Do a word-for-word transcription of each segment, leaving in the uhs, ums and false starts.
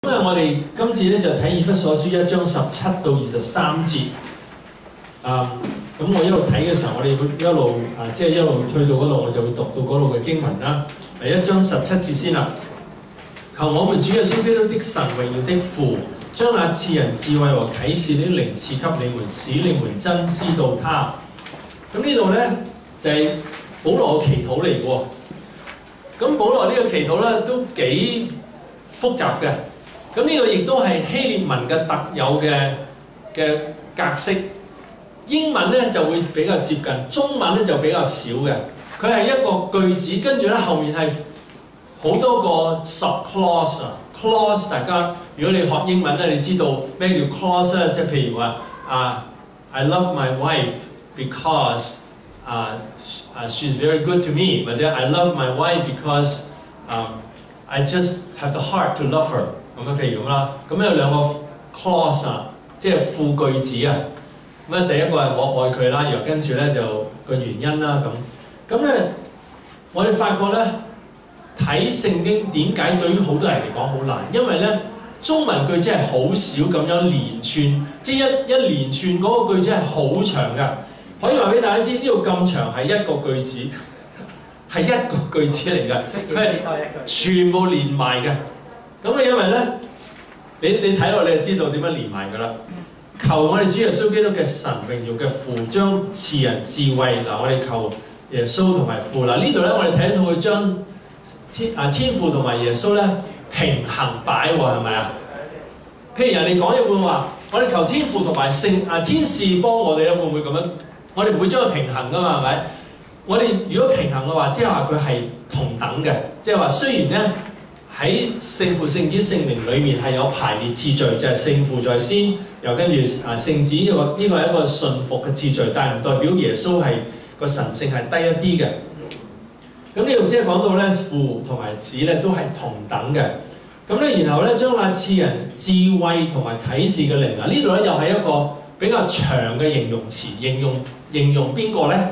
因為我哋今次咧就睇以弗所書一章十七到二十三節。啊，咁我一路睇嘅時候，我哋會一路啊，即係一路去到嗰度，我就會讀到嗰度嘅經文啦。第一章十七節先啦。求我們主耶穌基督的神榮耀的父，將那賜人智慧和啟示的靈賜給你們，使你們真知道他。咁呢度咧就係、是、保羅嘅祈禱嚟嘅喎。咁保羅呢個祈禱咧都幾複雜嘅。咁呢個亦都係希臘文嘅特有嘅嘅格式。英文咧就會比較接近，中文咧就比較少嘅。佢係一個句子，跟住咧後面係好多個 subclause 啊 clause。大家如果你學英文咧，你知道咩叫 clause 咧？即係譬如話啊、uh, ，I love my wife because 啊、uh, uh, she's very good to me， 或者 I love my wife because、um, I just have the heart to love her。咁樣譬如咁啦，咁有兩個 clause 啊，即係副句子啊。咁啊，第一個係我愛佢啦，然後跟住咧就個原因啦咁。咁咧，我哋發覺咧睇聖經點解對於好多人嚟講好難？因為咧中文句子係好少咁樣連串，即係一一連串嗰個句子係好長㗎。可以話俾大家知，呢度咁長係一個句子，係一個句子嚟㗎，佢係全部連埋嘅。咁啊，因為咧，你你睇落你就知道點樣連埋㗎啦。求我哋主耶穌基督嘅神榮耀嘅父，將賜人智慧。嗱，我哋求耶穌同埋父。嗱，呢度咧，我哋睇到佢將天啊天父同埋耶穌咧平衡擺喎，係咪啊？譬如人哋講一半話，我哋求天父同埋聖啊天使幫我哋咧，會唔會咁樣？我哋唔會將佢平衡噶嘛，係咪？我哋如果平衡嘅話，即係話佢係同等嘅，即係話雖然咧。喺聖父、聖子、聖靈裏面係有排列次序，就係、是、聖父在先，又跟住啊聖子呢個呢個係一個順服嘅次序，但係唔代表耶穌係個神性係低一啲嘅。咁呢度即係講到咧父同埋子咧都係同等嘅。咁咧然後咧將那賜人智慧同埋啟示嘅靈啊，呢度咧又係一個比較長嘅形容詞，形容形容邊個咧？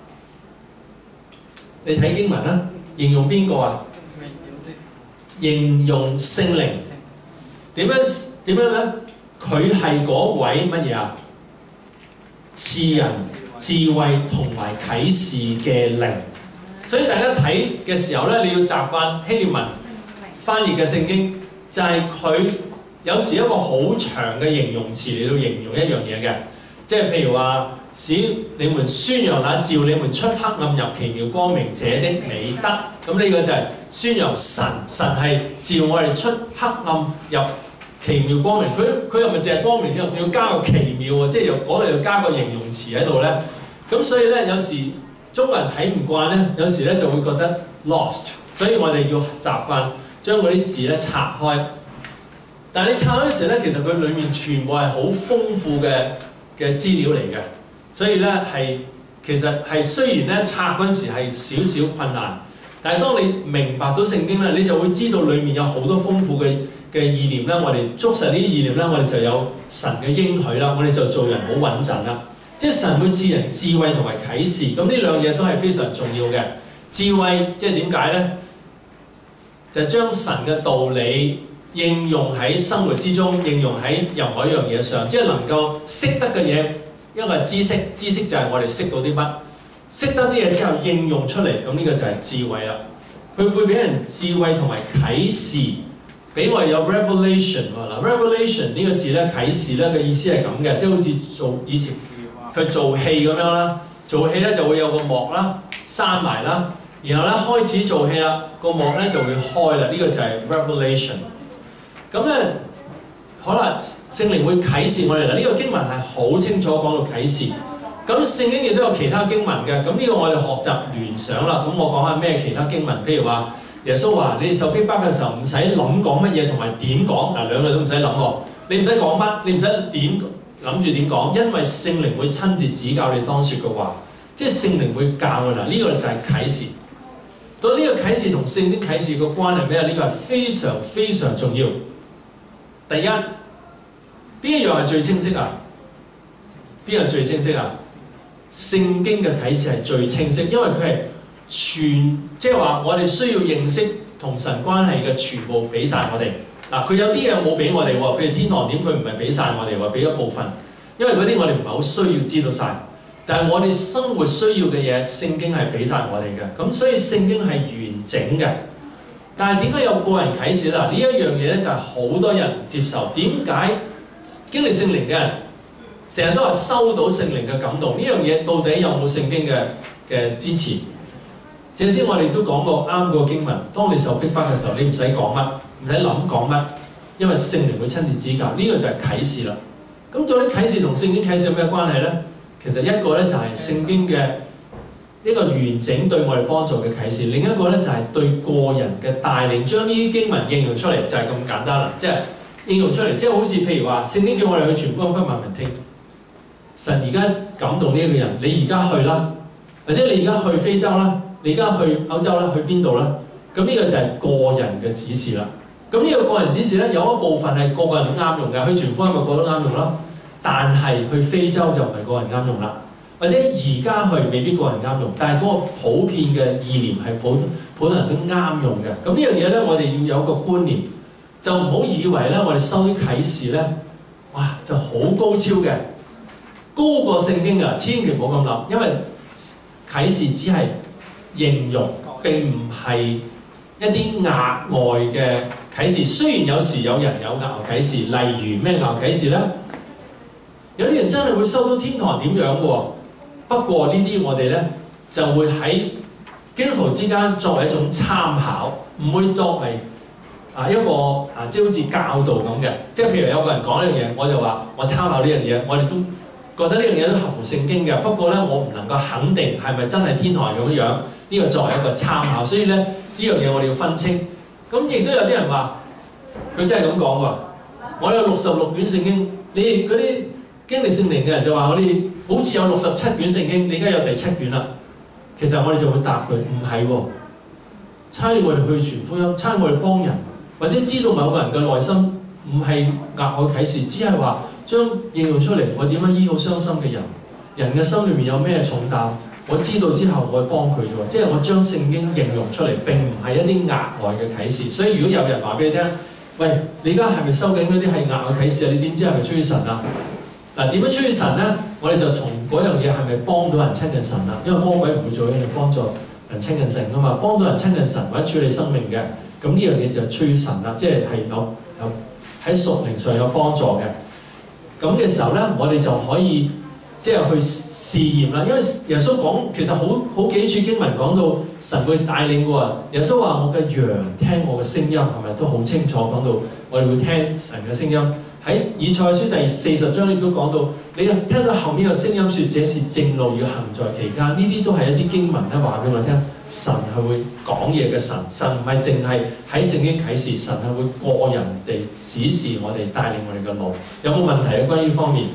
你睇經文啦，形容邊個啊？形容聖靈點樣點樣咧？佢係嗰位乜嘢啊？賜人智慧同埋啟示嘅靈。所以大家睇嘅時候咧，你要習慣希臘文翻譯嘅聖經，就係、是、佢有時一個好長嘅形容詞嚟到形容一樣嘢嘅，即係譬如話使你們宣揚那召你們出黑暗入奇妙光明者的美德。咁呢個就係宣揚神，神係召我哋出黑暗入奇妙光明。佢佢又咪淨係光明添，佢要加個奇妙喎，即係又嗰度又加個形容詞喺度咧。咁所以咧，有時中國人睇唔慣咧，有時咧就會覺得 lost。所以我哋要習慣將嗰啲字咧拆開。但係你拆開嗰時咧，其實佢裡面全部係好豐富嘅嘅資料嚟嘅。所以咧係其實係雖然咧拆嗰陣時係少少困難。但係當你明白到聖經咧，你就會知道裡面有好多豐富嘅嘅意念咧。我哋捉實呢啲意念咧，我哋就有神嘅應許啦。我哋就做人好穩陣啦。即係神會賜人智慧同埋啟示，咁呢兩樣嘢都係非常重要嘅。智慧即係點解咧？就係將神嘅道理應用喺生活之中，應用喺任何一樣嘢上，即係能夠識得嘅嘢，一個係知識，知識就係我哋識到啲乜。識得啲嘢之後應用出嚟，咁呢個就係智慧啦。佢會俾人智慧同埋啟示，俾我哋有 revelation 喎。嗱 ，revelation 呢個字咧，啟示咧嘅意思係咁嘅，即係好似做以前佢做戲咁樣啦。做戲咧就會有個幕啦，閂埋啦，然後咧開始做戲啦，個幕咧就會開啦。呢、這個就係 revelation。咁咧，可能聖靈會啟示我哋啦。呢、這個經文係好清楚講到啟示。咁聖經亦都有其他經文嘅，咁呢個我哋學習聯想啦。咁我講下咩其他經文，譬如話耶穌話：你哋受逼迫嘅時候唔使諗講乜嘢同埋點講，嗱兩個都唔使諗喎。你唔使講乜，你唔使點諗住點講，因為聖靈會親自指教你當説嘅話，即係聖靈會教㗎啦。呢、這個就係啟示。到呢個啟示同聖經啟示嘅關係咩？呢、這個係非常非常重要。第一，邊一樣係最清晰啊？邊樣最清晰啊？聖經嘅啟示係最清晰，因為佢係全，即係話我哋需要認識同神關係嘅全部俾晒我哋。 嗱，佢有啲嘢冇俾我哋喎，譬如天堂點，佢唔係俾晒我哋喎，俾一部分，因為嗰啲我哋唔係好需要知道晒。但係我哋生活需要嘅嘢，聖經係俾晒我哋嘅，咁所以聖經係完整嘅。但係點解有個人啟示啦？呢一樣嘢咧就係好多人唔接受。點解經歷聖靈嘅人成日都話收到聖靈嘅感動？呢樣嘢到底有冇聖經嘅嘅支持？正先我哋都講過啱個經文，當你受逼迫嘅時候，你唔使講乜，唔使諗講乜，因為聖靈會親自指教。呢、這個就係啟示啦。咁到底啟示同聖經啟示有咩關係咧？其實一個咧就係聖經嘅一個完整對我哋幫助嘅啟示，另一個咧就係對個人嘅帶領，將呢啲經文應用出嚟就係咁簡單啦。即係應用出嚟，即係好似譬如話，聖經叫我哋去傳福音給萬民聽。神而家感動呢一個人，你而家去啦，或者你而家去非洲啦，你而家去歐洲啦，去邊度啦？咁呢個就係個人嘅指示啦。咁呢個個人指示咧，有一部分係個個人都啱用嘅，去傳福音咪個個都啱用咯。但係去非洲就唔係個人啱用啦，或者而家去未必個人啱用，但係嗰個普遍嘅意念係普普通人都啱用嘅。咁呢樣嘢咧，我哋要有個觀念，就唔好以為咧，我哋收啲啟示咧，哇就好高超嘅，高過聖經㗎，千祈唔好咁諗，因為啟示只係應用，並唔係一啲額外嘅啟示。雖然有時有人有額外啟示，例如咩額外啟示咧？有啲人真係會收到天堂點樣嘅喎，不過呢啲我哋咧就會喺基督徒之間作為一種參考，唔會作為啊一個啊即係好似教導咁嘅。即係譬如有個人講呢樣嘢，我就話我參考呢樣嘢，我哋都覺得呢樣嘢都合乎聖經嘅。不過咧，我唔能夠肯定係咪真係天堂咁樣，呢個作為一個參考。所以咧呢樣嘢我哋要分清。咁亦都有啲人話佢真係咁講喎，我有六十六卷聖經，你嗰啲經歷聖靈嘅人就話我哋好似有六十七卷聖經，你而家有第七卷啦。其實我哋就會答佢唔係喎，差我哋去傳福音，差我哋幫人，或者知道某個人嘅內心唔係額外啟示，只係話將應用出嚟，我點樣醫好傷心嘅人，人嘅心裏面有咩重擔，我知道之後我去幫佢啫喎，即係我將聖經應用出嚟，並唔係一啲額外嘅啟示。所以如果有人話俾你聽，喂，你而家係咪收緊嗰啲係額外啟示啊？你點知係咪出於神啊？嗱，點樣出於神咧？我哋就從嗰樣嘢係咪幫到人親近神啦？因為魔鬼唔會做一樣幫助人親近神噶嘛，幫到人親近神或者處理生命嘅，咁呢樣嘢就出於神啦，即係係有有喺屬靈上有幫助嘅。咁嘅時候咧，我哋就可以即係去試驗啦。因為耶穌講其實好好幾處經文講到神會帶領喎。耶穌話：我嘅羊聽我嘅聲音，係咪都好清楚講到我哋會聽神嘅聲音？喺以賽書第四十章亦都講到，你聽到後面有聲音説：這是正路，要行在其間。呢啲都係一啲經文咧，話俾我聽，神係會講嘢嘅神。神唔係淨係喺聖經啟示，神係會個人地指示我哋，帶領我哋嘅路。有冇問題啊？關於呢方面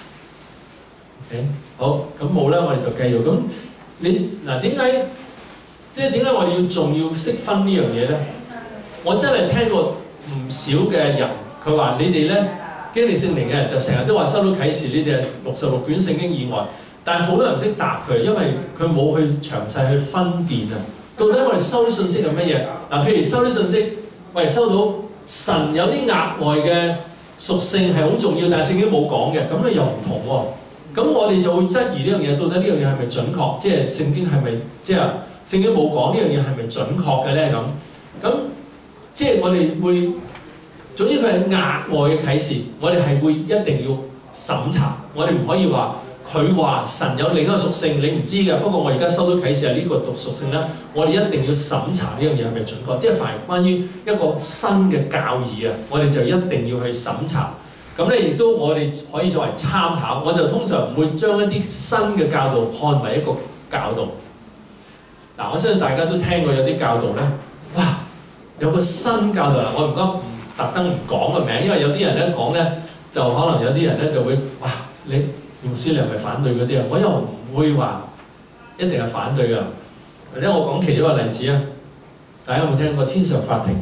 ？OK， 好，咁冇咧，我哋就繼續。咁你嗱點解？即係點解我哋要仲要識分呢樣嘢咧？我真係聽過唔少嘅人，佢話你哋咧。經歷聖靈嘅人就成日都話收到啟示，呢啲係六十六卷聖經以外，但係好多人唔識答佢，因為佢冇去詳細去分辨啊。到底我哋收啲信息係乜嘢？嗱，譬如收啲信息，喂，收到神有啲額外嘅屬性係好重要，但係聖經冇講嘅，咁你又唔同喎。咁我哋就會質疑呢樣嘢，到底呢樣嘢係咪準確？即係聖經係咪即係聖經冇講呢樣嘢係咪準確嘅咧？咁咁即係我哋會。總之佢係額外嘅啟示，我哋係會一定要審查。我哋唔可以話佢話神有另一個屬性，你唔知嘅。不過我而家收到啟示係呢個獨屬性咧，我哋一定要審查呢樣嘢係咪準確。即係凡係關於一個新嘅教義啊，我哋就一定要去審查。咁咧亦都我哋可以作為參考。我就通常唔會將一啲新嘅教導看為一個教導。嗱，我相信大家都聽過有啲教導咧，哇，有個新教導啦，我唔該。特登唔講個名，因為有啲人咧講咧，就可能有啲人咧就會哇，你牧師你係咪反對嗰啲啊？我又唔會話一定係反對㗎。或者我講其中一個例子啊，大家有冇聽過天上法庭？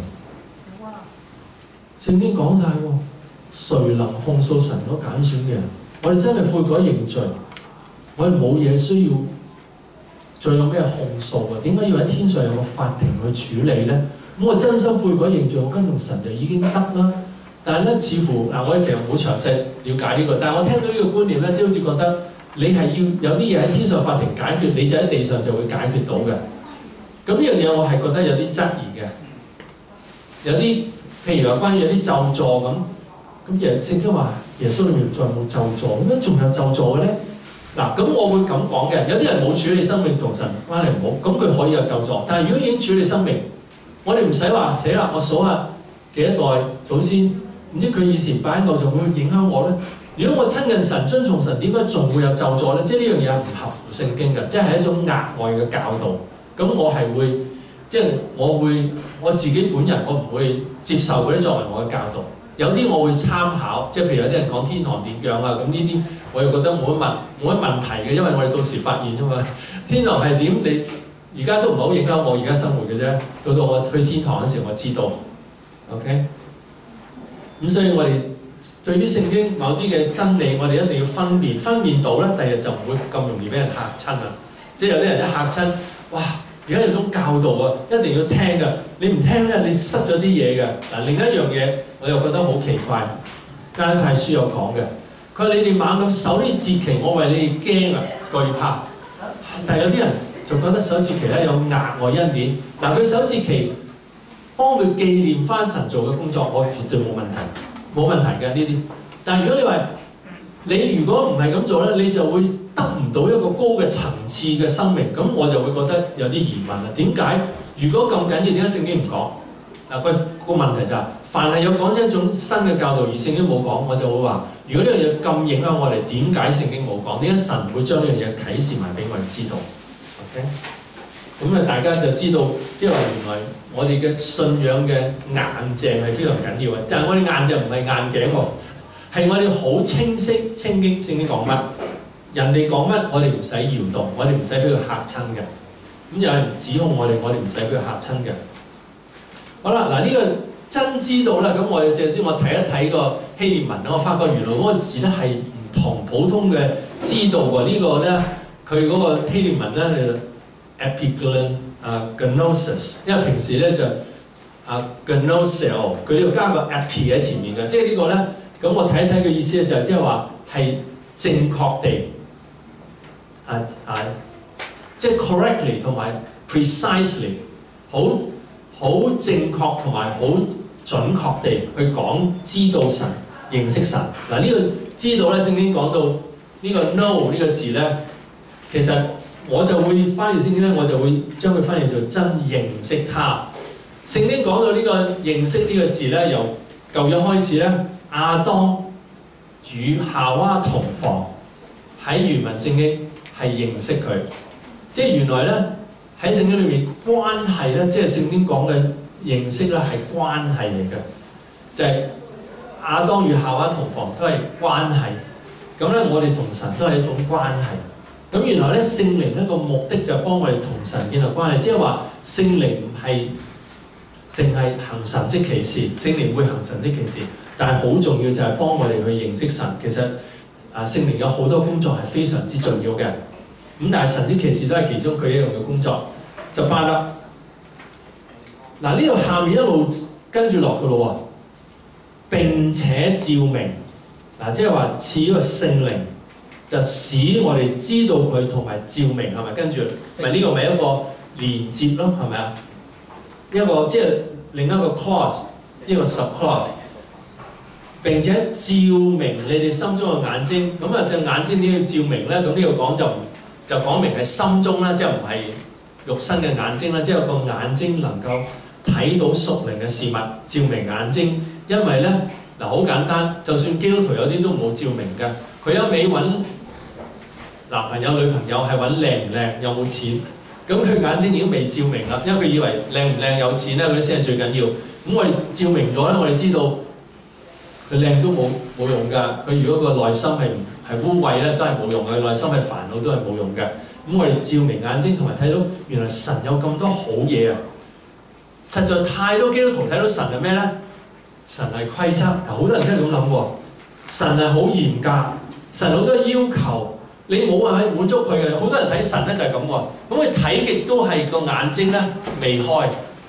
聖經講晒喎，誰能控訴神所揀選嘅人？我哋真係悔改認罪，我哋冇嘢需要，再有咩控訴啊？點解要喺天上有個法庭去處理咧？ 咁我真心悔改認罪，我跟從神就已經得啦。但係咧，似乎嗱，我哋其實冇詳細了解呢個，但係我聽到呢個觀念咧，即係好似覺得你係要有啲嘢喺天上法庭解決，你就喺地上就會解決到嘅。咁呢樣嘢我係覺得有啲質疑嘅，有啲譬如話關於有啲咒詛咁，咁耶聖經話耶穌裏面再冇咒詛，咁樣仲有咒詛嘅咧？嗱，咁我會咁講嘅，有啲人冇處理生命同神關係唔好，咁佢可以有咒詛，但係如果已經處理生命，我哋唔使話死啦，我數下幾多代祖先，唔知佢以前拜偶像會影響我咧？如果我親近神、遵從神，點解仲會有咒詛咧？即係呢樣嘢係唔合乎聖經嘅，即係一種額外嘅教導。咁我係會，即係我會我自己本人，我唔會接受嗰啲作為我嘅教導。有啲我會參考，即係譬如有啲人講天堂點樣啊，咁呢啲我又覺得冇乜問冇乜問題嘅，因為我哋到時發現啫嘛。天堂係點？你而家都唔係好影響我而家生活嘅啫。到到我去天堂嗰時，我知道。OK，咁所以我哋對於聖經某啲嘅真理，我哋一定要分辨，分辨到咧，第日就唔會咁容易俾人嚇親啦。即係有啲人一嚇親，哇！而家有種教導啊，一定要聽㗎。你唔聽咧，你失咗啲嘢㗎。嗱，另一樣嘢我又覺得好奇怪，加拉太書有講嘅，佢話你哋猛咁守呢節期，我為你哋驚啊，懼怕。但係有啲人仲覺得守節期咧有額外恩典。嗱，佢守節期幫佢紀念翻神做嘅工作，我絕對冇問題，冇問題嘅呢啲。但係如果你話你如果唔係咁做咧，你就會得唔到一個高嘅層次嘅生命，咁我就會覺得有啲疑問啦。點解？如果咁緊要，點解聖經唔講？嗱，個個問題就係、是，凡係有講一種新嘅教導而聖經冇講，我就會話：如果呢樣嘢咁影響我哋，點解聖經冇講？點解神會將呢樣嘢啟示埋俾我哋知道 ？OK， 咁啊，大家就知道，即係話原來我哋嘅信仰嘅硬淨係非常緊要嘅。但係我哋硬淨唔係硬頸喎，係我哋好清晰、清晰聖經講乜。人哋講乜，我哋唔使搖動，我哋唔使俾佢嚇親嘅。咁有人指控我哋，我哋唔使俾佢嚇親嘅。好啦，嗱、這、呢個真知道啦，咁我哋借先我睇一睇個希臘文，我發覺原來嗰個字咧係唔同普通嘅知道喎。這個、呢個咧，佢嗰個希臘文咧就 epignon 啊 gnosis， 因為平時咧就啊 gnoseo， 佢呢度加個 epi 喺前面嘅，即係呢個咧，咁我睇一睇嘅意思咧就係即係話係正確地。啊啊，即係 correctly 同埋 precisely， 好好正確同埋好準確地去講知道神、認識神。嗱、這、呢個知道咧，聖經講到呢個 know 呢個字咧，其實我就會翻譯聖經咧，我就會將佢翻譯做真認識他。聖經講到呢個認識呢個字咧，由舊約開始咧，亞當與夏娃同房喺原文聖經。係認識佢，即係原來咧喺聖經裏面關係咧，即係聖經講嘅認識咧係關係嚟嘅，就係、是、亞當與夏娃同房都係關係。咁咧我哋同神都係一種關係。咁原來咧聖靈一個目的就係幫我哋同神建立關係，即係話聖靈唔係淨係行神蹟奇事，聖靈會行神蹟奇事，但係好重要就係幫我哋去認識神。其實啊聖靈有好多工作係非常之重要嘅。咁但係神蹟奇事都係其中佢一樣嘅工作。十八啦，嗱呢度下面一路跟住落嘅咯喎，並且照明，嗱即係話賜個聖靈，就使我哋知道佢同埋照明係咪？跟住咪呢個咪一個連接咯，係咪啊？一個即係另一個 clause， 一個 subclause。並且照明你哋心中嘅眼睛，咁啊隻眼睛點要照明咧？咁呢度講就唔。就講明係心中啦，即係唔係肉身嘅眼睛啦，即係個眼睛能夠睇到屬靈嘅事物，照明眼睛。因為咧嗱好簡單，就算基督徒有啲都冇照明嘅，佢一味揾男朋友女朋友係揾靚唔靚，有冇錢，咁佢眼睛已經未照明啦，因為佢以為靚唔靚有錢咧嗰啲先係最緊要。咁我哋照明咗咧，我哋知道佢靚都冇冇用㗎。佢如果個內心係係污穢咧，都係冇用嘅；內心係煩惱都係冇用嘅。咁我哋照明眼睛，同埋睇到原來神有咁多好嘢啊！實在太多基督徒睇到神係咩咧？神係規則，好多人真係咁諗喎。神係好嚴格，神好多要求，你冇話去滿足佢嘅。好多人睇神咧就係咁喎。咁佢睇極都係個眼睛咧未開，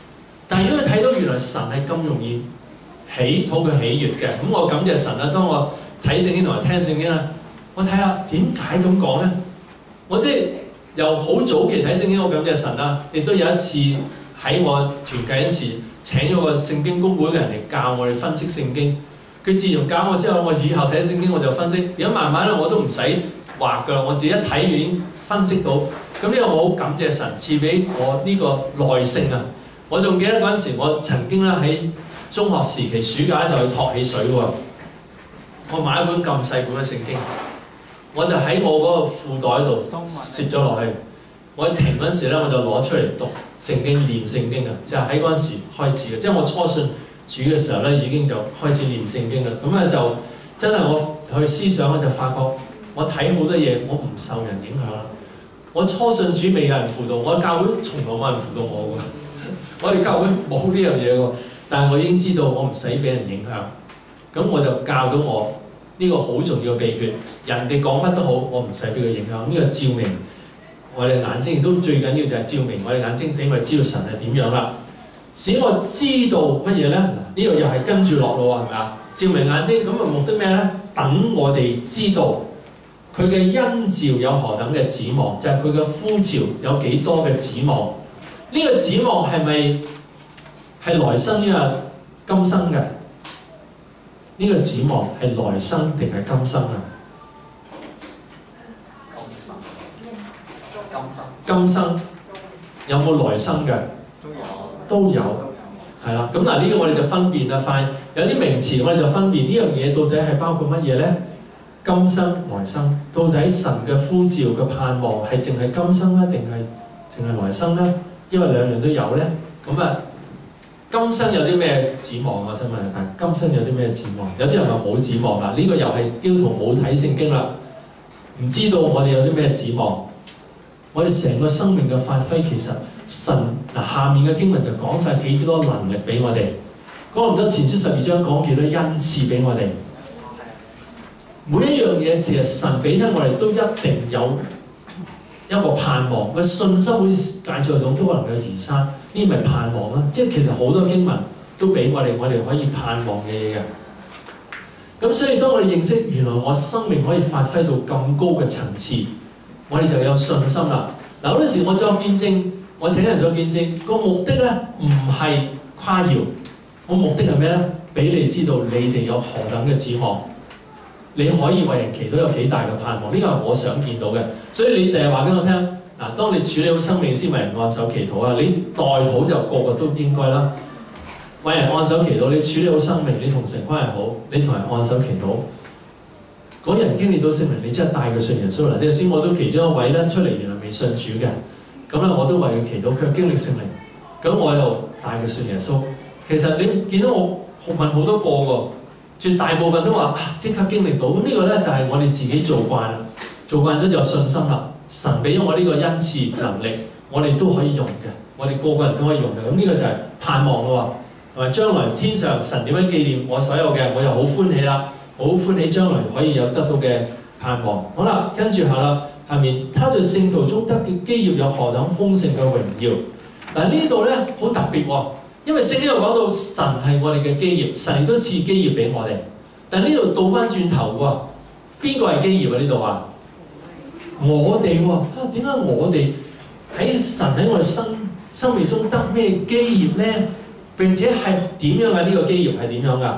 但係如果你睇到原來神係咁容易喜討佢喜悅嘅，咁我感謝神啦。當我睇聖經同埋聽聖經啦，我睇下點解咁講咧？我即係由好早期睇聖經，我感謝神啦。亦都有一次喺我團契嗰時請咗個聖經公會嘅人嚟教我哋分析聖經。佢自從教我之後，我以後睇聖經我就分析。而家慢慢咧我都唔使畫㗎啦，我自己一睇已經分析到。咁呢個我好感謝神賜俾我呢個耐性啊！我仲記得嗰陣時，我曾經咧喺中學時期暑假就去托汽水喎。我買一本咁細本嘅聖經，我就喺我嗰個褲袋度攝咗落去。我一停嗰陣時咧，我就攞出嚟讀聖經、念聖經啊！就喺嗰陣時開始嘅，即係我初信主嘅時候咧，已經就開始念聖經啦。咁咧就真係我去思想咧，就發覺我睇好多嘢，我唔受人影響啦。我初信主未有人輔導，我教會從來冇人輔導我㗎。我哋教會冇呢樣嘢喎，但係我已經知道我唔使俾人影響。咁我就教到我呢個好重要嘅秘訣。人哋講乜都好，我唔使俾佢影響。呢個照明我哋眼睛，亦都最緊要就係照明我哋眼睛，俾我哋知道神係點樣啦。使我知道乜嘢咧？嗱，呢個又係跟住落咯喎，係咪啊？照明眼睛咁嘅目的咩咧？等我哋知道佢嘅恩召有何等嘅指望，就係佢嘅呼召有幾多嘅指望。呢個指望係咪係來生呢個今生嘅？呢個指望係來生定係今生啊？今生有冇來生嘅？都有，係啦。咁嗱，呢個我哋就分辨啦。快有啲名詞我哋就分辨呢樣嘢到底係包括乜嘢咧？今生、來生，到底神嘅呼召嘅盼望係淨係今生咧，定係淨係來生咧？因為兩樣都有咧。咁啊，今生有啲咩指望？我想問下，今生有啲咩指望？有啲人話冇指望啦。呢個又係基督徒冇睇聖經啦，唔知道我哋有啲咩指望。我哋成個生命嘅發揮，其實神嗱下面嘅經文就講晒幾多能力俾我哋。講唔多前書十二章講幾多恩賜俾我哋。每一樣嘢其實神俾親我哋都一定有一個盼望。個信心好似芥菜種都可能有移山，呢咪盼望啦。即係其實好多經文都俾我哋，我哋可以盼望嘅嘢嘅。咁所以當我哋認識原來我生命可以發揮到咁高嘅層次，我哋就有信心啦。嗱，好多時我作見證，我請人作見證，個目的咧唔係誇耀，我目的係咩咧？俾你知道你哋有何等嘅指望，你可以為人祈禱有幾大嘅盼望，呢個係我想見到嘅。所以你第日話俾我聽，嗱，當你處理好生命先為人按手祈禱啊！你代禱就個個都應該啦，為人按手祈禱，你處理好生命，你同神關係好，你同人按手祈禱。嗰人經歷到聖靈，你真係帶佢信耶穌啦！即係先我都其中一位咧出嚟，原來未信主嘅，咁咧我都為佢祈禱，佢經歷聖靈，咁我又帶佢信耶穌。其實你見到我問好多個喎，絕大部分都話啊即刻經歷到。咁呢個咧就係我哋自己做慣啦，做慣咗就有信心啦。神俾咗我呢個恩賜能力，我哋都可以用嘅，我哋個個人都可以用嘅。咁呢個就係盼望咯喎，同埋將來天上神點樣紀念我所有嘅，我又好歡喜啦。好歡喜將來可以有得到嘅盼望。好啦，跟住下啦，下面他在聖徒中得嘅基業有何等豐盛嘅榮耀。嗱，呢度咧好特別喎，因為聖經又講到神係我哋嘅基業，神亦都賜基業俾我哋。但係呢度倒翻轉頭喎，邊個係基業啊？呢度話我哋喎，啊點解我哋喺神喺我哋生生命中得咩基業咧？並且係點樣啊？呢個基業係點樣㗎？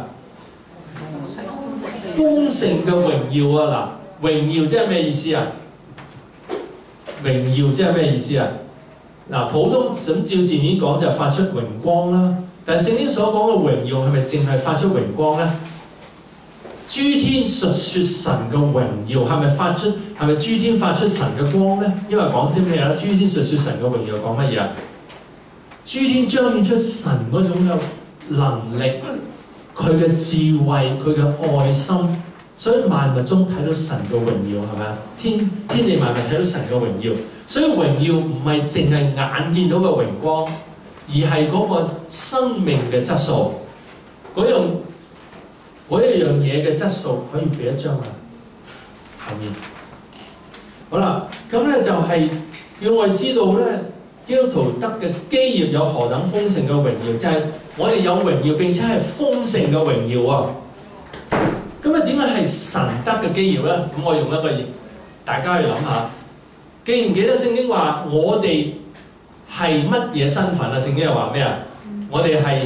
豐盛嘅榮耀啊！嗱，榮耀即係咩意思啊？榮耀即係咩意思啊？嗱，普通咁照字面講就發出榮光啦。但係聖經所講嘅榮耀係咪淨係發出榮光咧？諸天述説神嘅榮耀係咪發出係咪諸天發出神嘅光咧？因為講啲咩咧？諸天述説神嘅榮耀講乜嘢啊？諸天彰顯出神嗰種嘅能力。佢嘅智慧，佢嘅愛心，所以萬物中睇到神嘅榮耀，係咪啊？天天地萬物睇到神嘅榮耀，所以榮耀唔係淨係眼見到嘅榮光，而係嗰個生命嘅質素，嗰樣嗰一樣嘢嘅質素可以俾一張啊，後面好啦，咁咧就係要我哋知道咧， 基督徒得嘅基業有何等豐盛嘅榮耀，就係、是、我哋有榮耀並且係豐盛嘅榮耀啊！咁啊點解係神得嘅基業咧？咁我用一個大家去諗下，記唔記得聖經話我哋係乜嘢身份啊？聖經又話咩啊？我哋係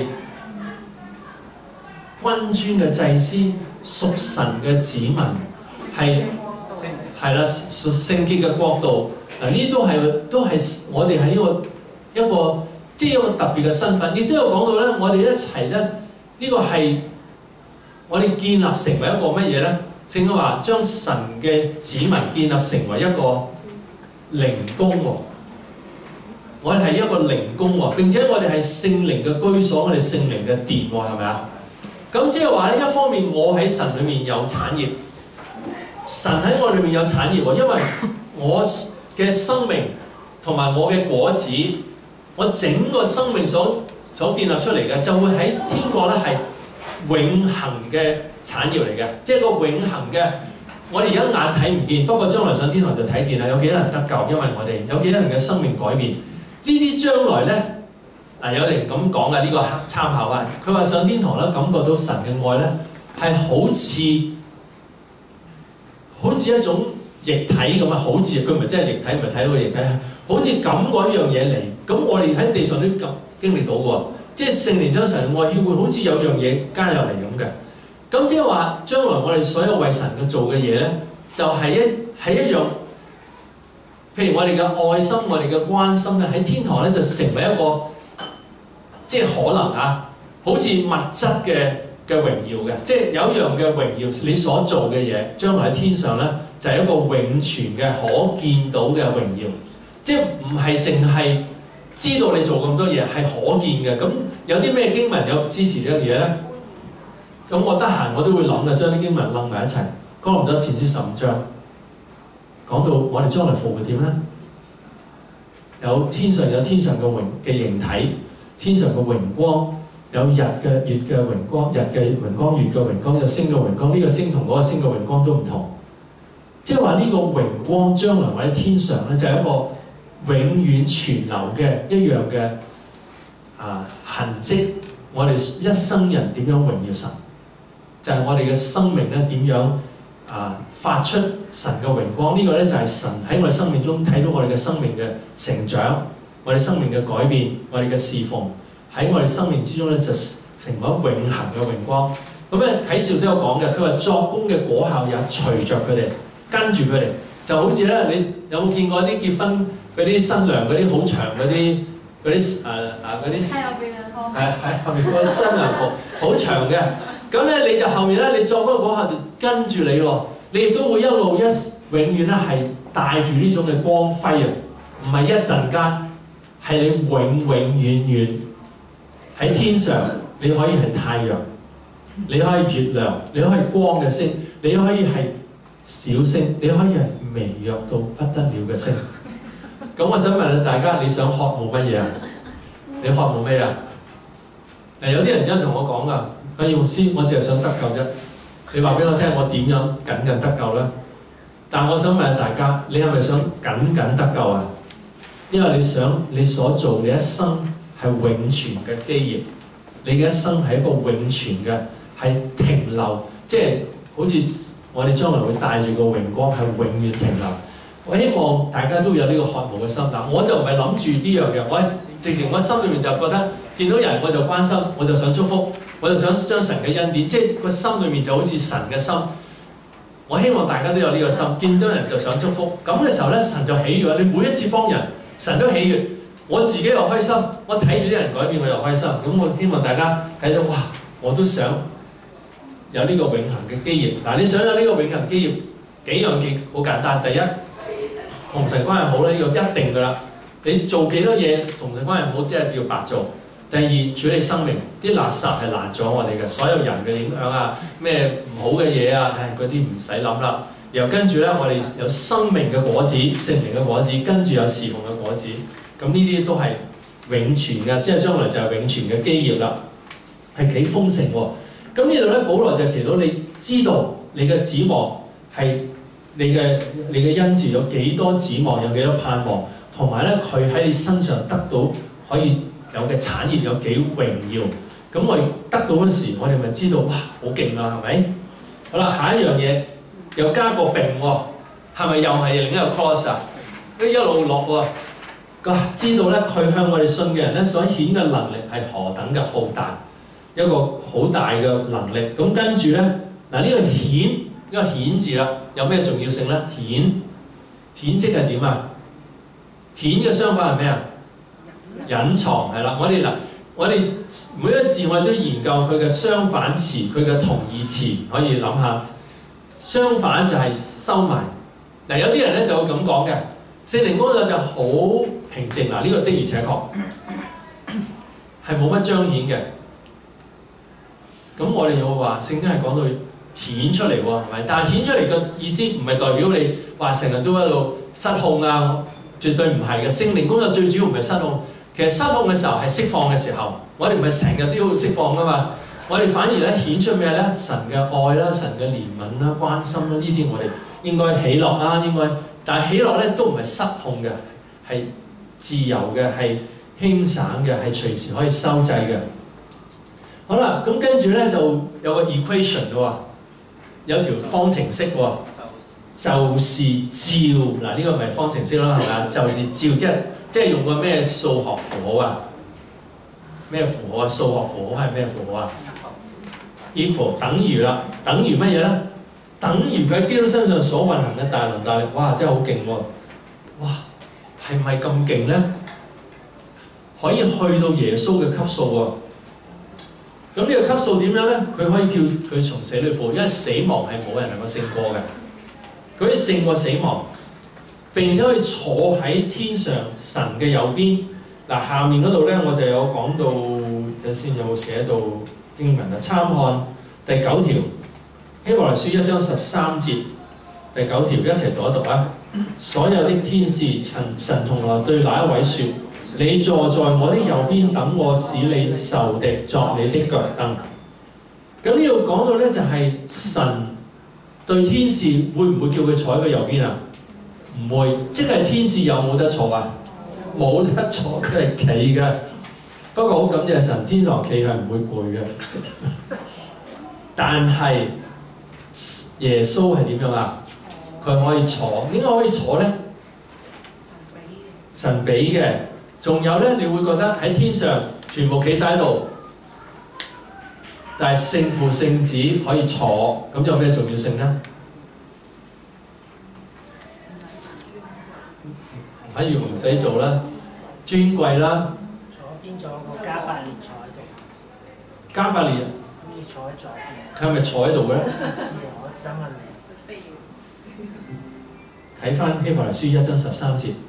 君尊嘅祭司，屬神嘅子民，係係啦，聖潔嘅國度。嗱，呢都係都係我哋喺呢個一個即係、就是、一個特別嘅身份，亦都有講到咧，我哋一齊咧，呢、這個係我哋建立成為一個乜嘢咧？聖經話將神嘅子民建立成為一個靈宮喎，我哋係一個靈宮喎，並且我哋係聖靈嘅居所，我哋聖靈嘅殿喎，係咪啊？咁即係話咧，一方面我喺神裏面有產業，神喺我裏面有產業喎，因為我嘅生命同埋我嘅果子，我整個生命所所建立出嚟嘅，就會喺天國咧係永恆嘅產業嚟嘅，即係個永恆嘅。我哋而家眼睇唔見，不過將來上天堂就睇見啦。有幾多人得救？因為我哋有幾多人嘅生命改變。呢啲將來咧，嗱有人咁講嘅呢個參考啊。佢話上天堂咧，感覺到神嘅愛咧係好似好似一種液體咁啊，好似佢唔係真係液體，唔係睇到個液體，好似咁嗰樣嘢嚟。咁我哋喺地上都咁經歷到嘅，即係聖靈將神嘅愛會好似有樣嘢加入嚟咁嘅。咁即係話，將來我哋所有為神嘅做嘅嘢咧，就係、是、一係一樣。譬如我哋嘅愛心、我哋嘅關心咧，喺天堂咧就成為一個，即係可能啊，好似物質嘅嘅榮耀嘅，即係有一樣嘅榮耀，你所做嘅嘢，將來喺天上咧就係、是、一個永存嘅可見到嘅榮耀，即係唔係淨係知道你做咁多嘢，係可見嘅。咁有啲咩經文有支持呢樣嘢咧？咁我得閒我都會諗嘅，將啲經文擸埋一齊。哥林多前書十五章講到我哋將來復活點咧？有天上有天上嘅榮嘅形體，天上嘅榮光，有日嘅月嘅榮光，日嘅榮光，月嘅榮光，有星嘅榮光。呢、這個星同嗰個星嘅榮光都唔同。即係話呢個榮光將來喺天上咧，就係、是、一個永遠存留嘅一樣嘅啊痕跡。我哋一生人點樣榮耀神？就係我哋嘅生命咧點樣啊發出神嘅榮光？呢、這個咧就係神喺我哋生命中睇到我哋嘅生命嘅成長，我哋生命嘅改變，我哋嘅侍奉喺我哋生命之中咧就成為永恆嘅榮光。咁咧啟示都有講嘅，佢話作工嘅果效也隨着佢哋，跟住佢哋，就好似咧你有冇見過啲結婚嗰啲新娘嗰啲好長嗰啲嗰啲誒誒嗰啲係係後面嗰個新娘服好長嘅。咁咧你就後面咧，你作嗰個果效就跟住你喎，你亦都會一路一永遠咧係帶住呢種嘅光輝啊！唔係一陣間，係你永永遠遠喺天上，你可以係太陽，你可以月亮，你可以光嘅星，你可以係小星，你可以係微弱到不得了嘅星。咁我想問下大家，你想渴慕乜嘢啊？你渴慕咩啊？誒有啲人一同我講噶。阿牧師，我淨係想得救啫。你話俾我聽，我點樣緊緊得救咧？但係我想問下大家，你係咪想緊緊得救啊？因為你想你所做，你一生係永存嘅基業，你嘅一生係一個永存嘅，係停留，即係好似我哋將來會帶住個榮光，係永遠停留。我希望大家都有呢個渴慕嘅心。嗱，我就唔係諗住呢樣嘅，我直情我心裏面就覺得見到人我就關心，我就想祝福。我就想將神嘅恩典，即係個心裏面就好似神嘅心。我希望大家都有呢個心，見到人就想祝福。咁嘅時候咧，神就喜悅。你每一次幫人，神都喜悅。我自己又開心，我睇住啲人改變，我又開心。咁我希望大家睇到，哇！我都想有呢個永恆嘅基業。嗱，你想有呢個永恆基業，幾樣嘢好簡單。第一，同神關係好咧，呢、這個一定㗎啦。你做幾多嘢同神關係好，即係要白做。第二，處理生命，啲垃圾係攔咗我哋嘅，所有人嘅影響啊，咩唔好嘅嘢啊，唉，嗰啲唔使諗啦。然後跟住咧，我哋有生命嘅果子，聖靈嘅果子，跟住有侍奉嘅果子，咁呢啲都係永存嘅，即係將來就係永存嘅基業啦，係幾豐盛喎。咁呢度咧，保羅就提到你知道你嘅指望係你嘅你嘅恩賜有幾多指望，有幾多盼望。 同埋咧佢喺你身上得到可以有嘅產業有幾榮耀。咁我哋得到嗰時，我哋咪知道哇好勁啦，係咪？好啦，下一樣嘢又加個並喎，係咪又係另一個 clause 啊？一路落喎，啊知道咧佢向我哋信嘅人咧所顯嘅能力係何等嘅浩大，一個好大嘅能力。咁跟住咧嗱呢個顯呢個顯字啦，有咩重要性咧？顯顯即係點啊？顯嘅相反係咩啊？隱藏係啦，我哋嗱。我哋每一個字我哋都研究佢嘅相反詞，佢嘅同義詞，可以諗下。相反就係收埋。嗱有啲人咧就會咁講嘅，聖靈工作就好平靜。嗱呢個的而且確係冇乜彰顯嘅。咁我哋又會話聖經係講到顯出嚟喎，係咪？但係顯出嚟嘅意思唔係代表你話成日都喺度失控啊，絕對唔係嘅。聖靈工作最主要唔係失控。其實失控嘅時候係釋放嘅時候，我哋唔係成日都要釋放噶嘛，我哋反而咧顯出咩咧？神嘅愛啦、神嘅憐憫啦、關心啦，呢啲我哋應該喜樂啦，應該，但係喜樂咧都唔係失控嘅，係自由嘅，係輕省嘅，係隨時可以收掣嘅。好啦，咁跟住咧就有個 equation 喎，有條方程式喎，就是照嗱呢個咪方程式啦，係咪啊？就是照即係。即係用個咩數學符號啊？咩符號啊？數學符號係咩符號啊 ？equal 等於啦，等於乜嘢咧？等於佢喺基督身上所運行嘅大能大力，哇！真係好勁喎！哇，係唔係咁勁咧？可以去到耶穌嘅級數喎。咁呢個級數點樣咧？佢可以叫佢從死裏復活，因為死亡係冇人能夠勝過嘅，佢可以勝過死亡。並且可以坐喺天上神嘅右邊。嗱，下面嗰度咧，我就有講到，有先有寫到經文啊。參看第九條，希伯來書一章十三節，第九條一齊讀一讀啊！所有的天使，神神從來對哪一位説：你坐在我的右邊，等我使你仇敵作你的腳凳。咁呢度講到咧，就係神對天使會唔會叫佢坐喺佢右邊啊？唔會，即係天使有冇得坐啊？冇得坐，佢係企嘅。不過好感謝神，天堂企係唔會攰嘅。但係耶穌係點樣啊？佢可以坐，點解可以坐咧？神俾嘅。仲有咧，你會覺得喺天上全部企晒喺度，但係聖父聖子可以坐，咁有咩重要性咧？反而唔使做啦，尊貴啦。 左邊仲有個加百列坐喺度。 加百列。 可以坐喺左邊。 佢係咪坐喺度嘅咧？ 唔知啊，我想問你。 睇翻希伯來書一章十三節，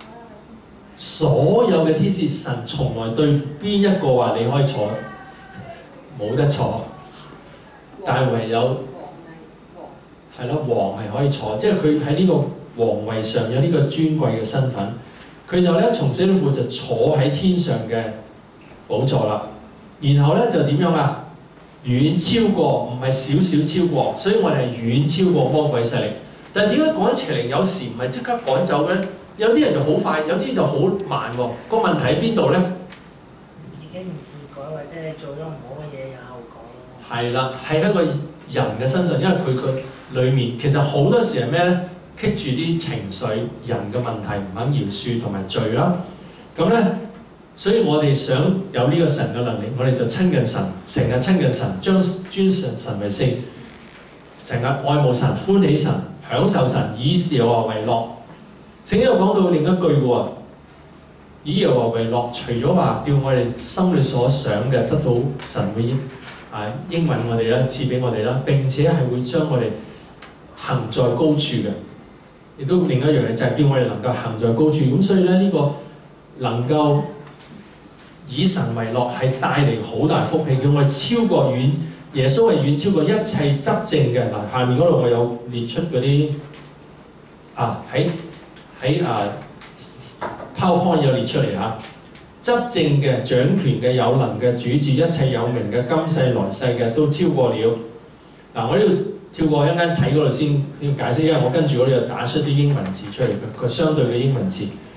所有嘅天使，神從來對邊一個話你可以坐，冇得坐，但係唯有係咯，王係可以坐，即係佢喺呢個皇位上有呢個尊貴嘅身份，佢就咧從死裏復活就坐喺天上嘅寶座啦。然後咧就點樣啊？遠超過，唔係少少超過，所以我哋係遠超過魔鬼勢力。但係點解趕邪靈有時唔係即刻趕走嘅咧？有啲人就好快，有啲就好慢喎。個問題喺邊度咧？ 自己唔悔改，或者你做咗唔好嘅嘢有後果咯。係啦，係喺個人嘅身上，因為佢佢裡面其實好多時係咩咧？棘住啲情緒、人嘅問題，唔肯饒恕同埋罪啦。咁咧，所以我哋想有呢個神嘅能力，我哋就親近神，成日親近神，將尊神神為聖，成日愛慕神、歡喜神、享受神，以耶和華為樂。聖經又講到另一句喎，以耶和華為樂，除咗話叫我哋心裏所想嘅得到神會應啊應允我哋啦，賜俾我哋啦，並且係會將我哋行在高處嘅。亦都另一樣嘢就係叫我哋能夠行在高處，咁所以咧呢個能夠以神為樂係帶嚟好大福氣，叫我哋超過遠耶穌係遠超過一切執政嘅。嗱，下面嗰度我有列出嗰啲啊喺喺啊 PowerPoint 有列出嚟嚇，執政嘅、掌權嘅、有能嘅、主治一切有名嘅、今世來世嘅都超過了。嗱，我呢度跳過一間睇嗰度先要解釋，因為我跟住嗰度又打出啲英文字出嚟，個相對嘅英文字。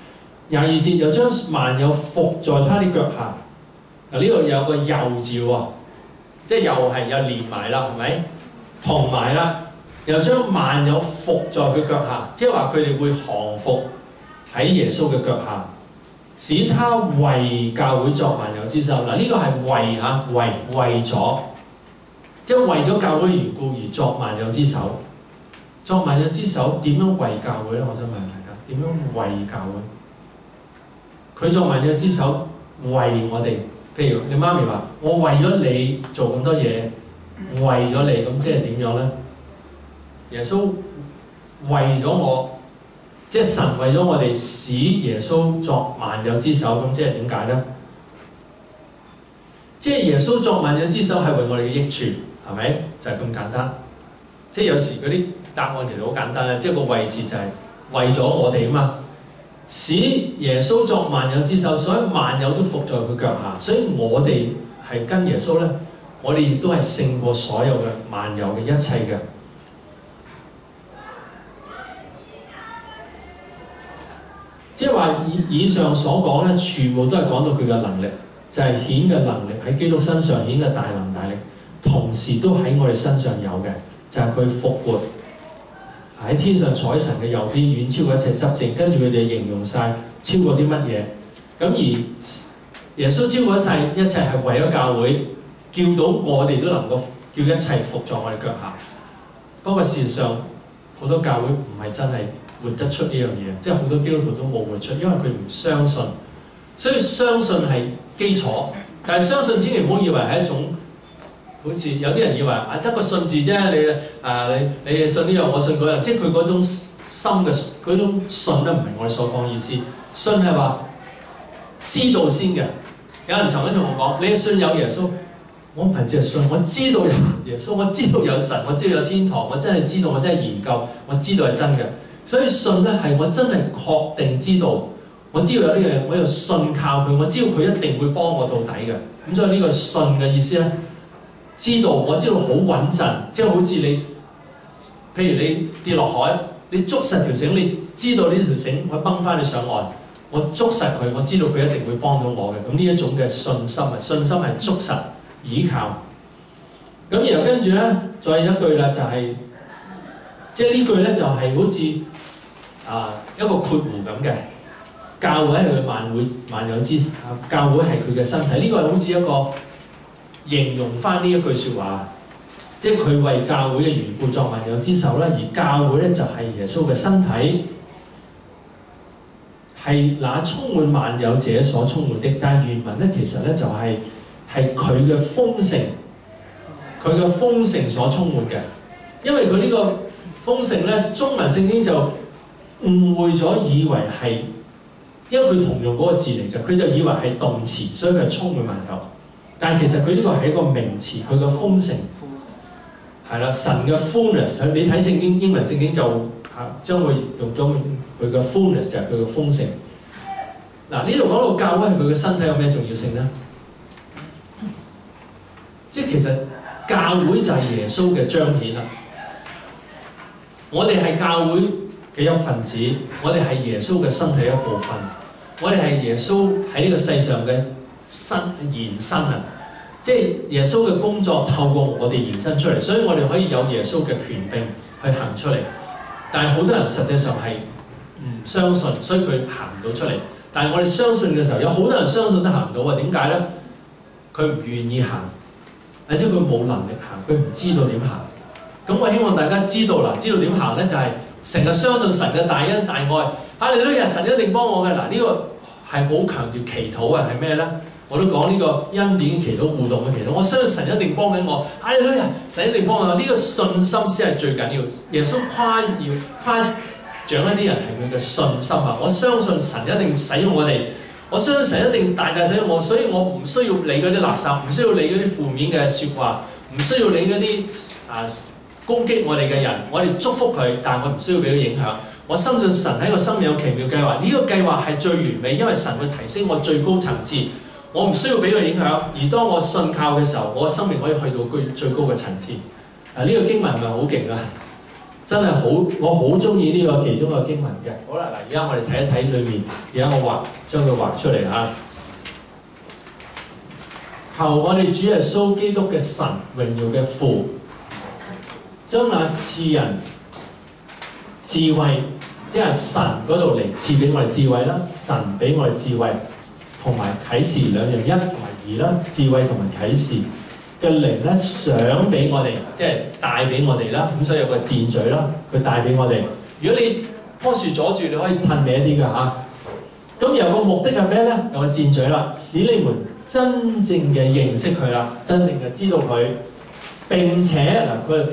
廿二節又將萬有伏在他的腳下。嗱，呢度有個又字喎，即係又係又連埋啦，係咪？同埋啦，又將萬有伏在佢腳下，即係話佢哋會降服喺耶穌嘅腳下，使他為教會作萬有之首。嗱，呢個係為嚇為為咗，即係為咗教會緣故而作萬有之首。作萬有之首點樣為教會咧？我想問大家，點樣為教會？佢作萬有之首為我哋，譬如你媽咪話：我為咗你做咁多嘢，為咗你，咁即係點樣咧？耶穌為咗我，即係神為咗我哋使耶穌作萬有之首，咁即係點解咧？即係耶穌作萬有之首係為我哋嘅益處，係咪？就係、是、咁簡單。即係有時嗰啲答案其實好簡單啦，即係個位置就係為咗我哋啊嘛，使耶穌作萬有之首，所以萬有都伏在佢腳下，所以我哋係跟耶穌咧，我哋亦都係勝過所有嘅萬有嘅一切嘅。即係話以以上所講咧，全部都係講到佢嘅能力，就係顯嘅能力喺基督身上顯嘅大能大力，同時都喺我哋身上有嘅。就係佢復活喺天上坐喺神嘅右邊，遠超過一切執政。跟住佢哋形容晒超過啲乜嘢？咁而耶穌超過一切，一切係為咗教會，叫到我哋都能夠叫一切服在我哋腳下。不過事實上，好多教會唔係真係活得出呢樣嘢，即係好多基督徒都冇活出，因為佢唔相信。所以相信係基礎，但係相信千祈唔好以為係一種。好似有啲人以為啊得個信字啫，你啊你你信呢樣我信嗰樣，即係佢嗰種心嘅嗰種信咧，唔係我哋所講意思。信係話知道先嘅。有人曾經同我講：你信有耶穌，我唔係只係信，我知道有耶穌，我知道有神，我知道有天堂，我真係知道，我真係研究，我知道係真嘅。所以信咧係我真係確定知道，我知道有呢樣嘢，我又信靠佢，我知道佢一定會幫我到底嘅。咁所以呢個信嘅意思咧。知道我知道好穩陣，即係好似你，譬如你跌落海，你捉實條繩，你知道呢條繩可以掹翻你上岸，我捉實佢，我知道佢一定會幫到我嘅。咁呢一種嘅信心啊，信心係捉實倚靠。咁然後跟住咧，再有一句啦，就係、是，即係呢句咧就係好似啊一個括弧咁嘅，教會係佢萬會萬有之，教會係佢嘅身體。呢、這個係好似一個。形容翻呢一句説話，即係佢為教會嘅緣故作萬有之首啦，而教會咧就係耶穌嘅身體，係那充滿萬有者所充滿的。但係原文咧其實咧就係係佢嘅豐盛，佢嘅豐盛所充滿嘅。因為佢呢個豐盛咧，中文聖經就誤會咗，以為係因為佢同用嗰個字嚟嘅，佢就以為係動詞，所以佢係充滿萬有。但係其實佢呢個係一個名詞，佢嘅豐盛係啦，神嘅 fullness。你睇聖經英文聖經就嚇將佢用咗佢嘅 fullness 就係佢嘅豐盛。嗱，呢度講到教會係佢嘅身體有咩重要性咧？即係其實教會就係耶穌嘅彰顯啦。我哋係教會嘅一份子，我哋係耶穌嘅身體一部分，我哋係耶穌喺呢個世上嘅身延伸啊！即係耶穌嘅工作透過我哋延伸出嚟，所以我哋可以有耶穌嘅權柄去行出嚟。但係好多人實際上係唔相信，所以佢行唔到出嚟。但係我哋相信嘅時候，有好多人相信都行唔到啊！點解咧？佢唔願意行，或者佢冇能力行，佢唔知道點行。咁我希望大家知道啦，知道點行咧，就係成日相信神嘅大恩大愛。哈利路亞，神一定幫我嘅。嗱，呢個係好強調祈禱啊，係咩咧？我都講呢個恩典祈禱、互動嘅祈禱，我相信神一定幫緊我。哈利路亞，神一定幫我。呢、這個信心先係最緊要。耶穌誇耀誇獎一啲人係佢嘅信心啊！我相信神一定使用我哋，我相信神一定大大使用我，所以我唔需要理嗰啲垃圾，唔需要理嗰啲負面嘅説話，唔需要理嗰啲啊攻擊我哋嘅人。我哋祝福佢，但係我唔需要俾佢影響。我深信神喺個生命有奇妙計劃，呢、這個計劃係最完美，因為神會提升我最高層次。我唔需要俾佢影響，而當我信靠嘅時候，我嘅生命可以去到最最高嘅層次。啊，呢、這個經文係咪好勁啊？ 真係好，我好中意呢個其中嘅經文嘅。好啦，嗱，而家我哋睇一睇裏面，而家我畫將佢畫出嚟嚇。求我哋主耶穌基督嘅神榮耀嘅父，將那賜人智慧，即係神嗰度嚟賜俾我哋智慧啦，神俾我哋智慧同埋啟示兩樣，一同埋二啦，智慧同埋啟示嘅靈咧，想俾我哋，即係帶俾我哋啦。咁所以有個箭嘴啦，佢帶俾我哋。如果你棵樹阻住，你可以褪歪啲㗎嚇。咁有個目的係咩咧？有個箭嘴啦，使你們真正嘅認識佢啦，真正嘅知道佢。並且嗱，佢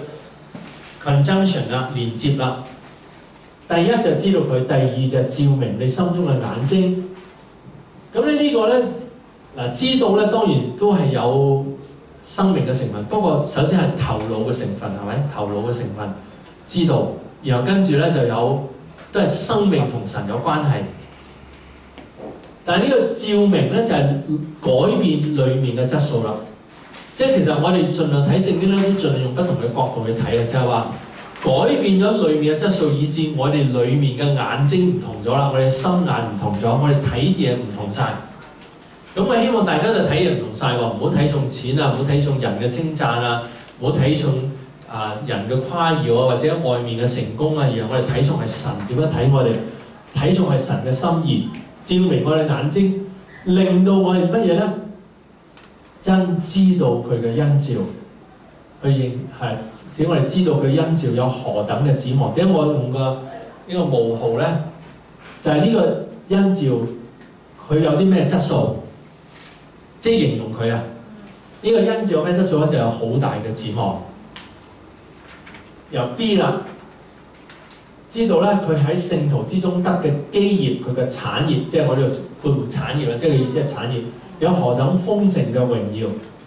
conjunction 啦，連接啦。第一就知道佢，第二就照明你心中嘅眼睛。咁咧呢個咧嗱，知道咧當然都係有生命嘅成分，不過首先係頭腦嘅成分，係咪？頭腦嘅成分知道，然後跟住咧就有都係生命同神有關係。但係呢個照明咧就係改變裡面嘅質素啦。即係其實我哋盡量睇聖經咧，都盡量用不同嘅角度去睇嘅，就係話改變咗裡面嘅質素，以致我哋裡面嘅眼睛唔同咗啦，我哋心眼唔同咗，我哋睇嘢唔同晒。咁我希望大家就睇嘢唔同晒喎，唔好睇重錢啊，唔好睇重人嘅稱讚啊，唔好睇重啊人嘅誇耀啊，或者外面嘅成功啊，而係我哋睇重係神點樣睇我哋，睇重係神嘅心意，照明我哋眼睛，令到我哋乜嘢咧？真知道佢嘅恩召，去認係使我哋知道佢恩召有何等嘅指望。點解我用個呢個冒號咧？就係呢個恩召，佢有啲咩質素？即係形容佢啊！呢個恩召有咩質素咧？就有好大嘅指望。由 B 啦，知道咧佢喺聖徒之中得嘅基業，佢嘅產業，即係我呢度括弧產業啦，即係嘅意思係產業，有何等豐盛嘅榮耀。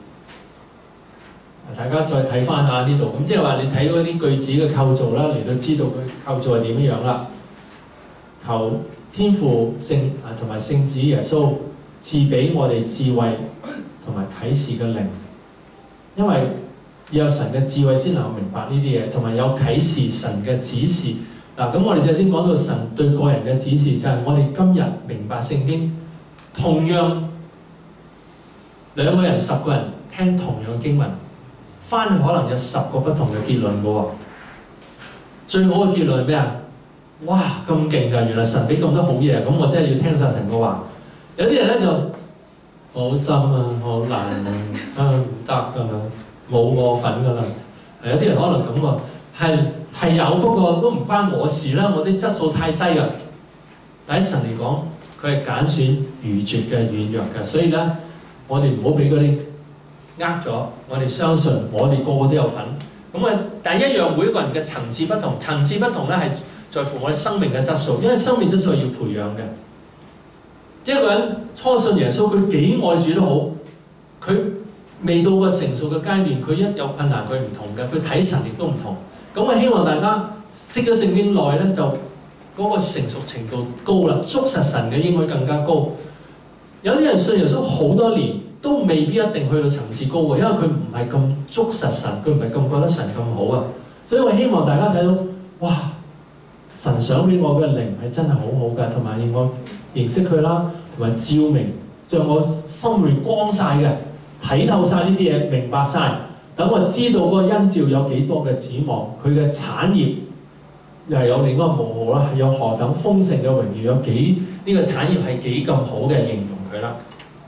大家再睇翻下呢度，咁即係話你睇到啲句子嘅構造啦，嚟到知道佢構造係點樣啦。求天父聖啊同埋聖子耶穌賜俾我哋智慧同埋啟示嘅靈，因為要有神嘅智慧先能夠明白呢啲嘢，同埋有啟示神嘅指示。嗱，咁我哋就先講到神對個人嘅指示，就係我哋今日明白聖經，同樣兩個人、十個人聽同樣嘅經文，翻去可能有十個不同嘅結論嘅喎。最好嘅結論係咩啊？哇，咁勁㗎！原來神俾咁多好嘢，咁我真係要聽晒神嘅話。有啲人咧就好深啊，好難啊，啊唔得㗎啦，冇我份㗎啦。有啲人可能咁喎，係係有，不過都唔關我事啦，我啲質素太低啊。但喺神嚟講，佢係揀選愚拙嘅、軟弱嘅，所以咧，我哋唔好俾嗰啲呃咗。我哋相信，我哋個個都有份。咁啊，第一樣每一個人嘅層次不同，層次不同咧係在乎我哋生命嘅質素，因為生命質素係要培養嘅。即係一個人初信耶穌，佢幾愛主都好，佢未到個成熟嘅階段，佢一有困難佢唔同嘅，佢睇神亦都唔同。咁我希望大家識咗聖經耐咧，就嗰個成熟程度高啦，捉實神嘅應許更加高。有啲人信耶穌好多年，都未必一定去到層次高嘅，因為佢唔係咁捉實神，佢唔係咁覺得神咁好啊。所以我希望大家睇到，哇！神想俾我嘅靈係真係好好嘅，同埋令我認識佢啦，同埋照明，將我心裏面光晒嘅，睇透晒呢啲嘢，明白晒，等我知道嗰個恩召有幾多嘅指望，佢嘅產業又係有另一個冒號啦，有何等豐盛嘅榮耀，有幾呢、這個產業係幾咁好嘅形容佢啦。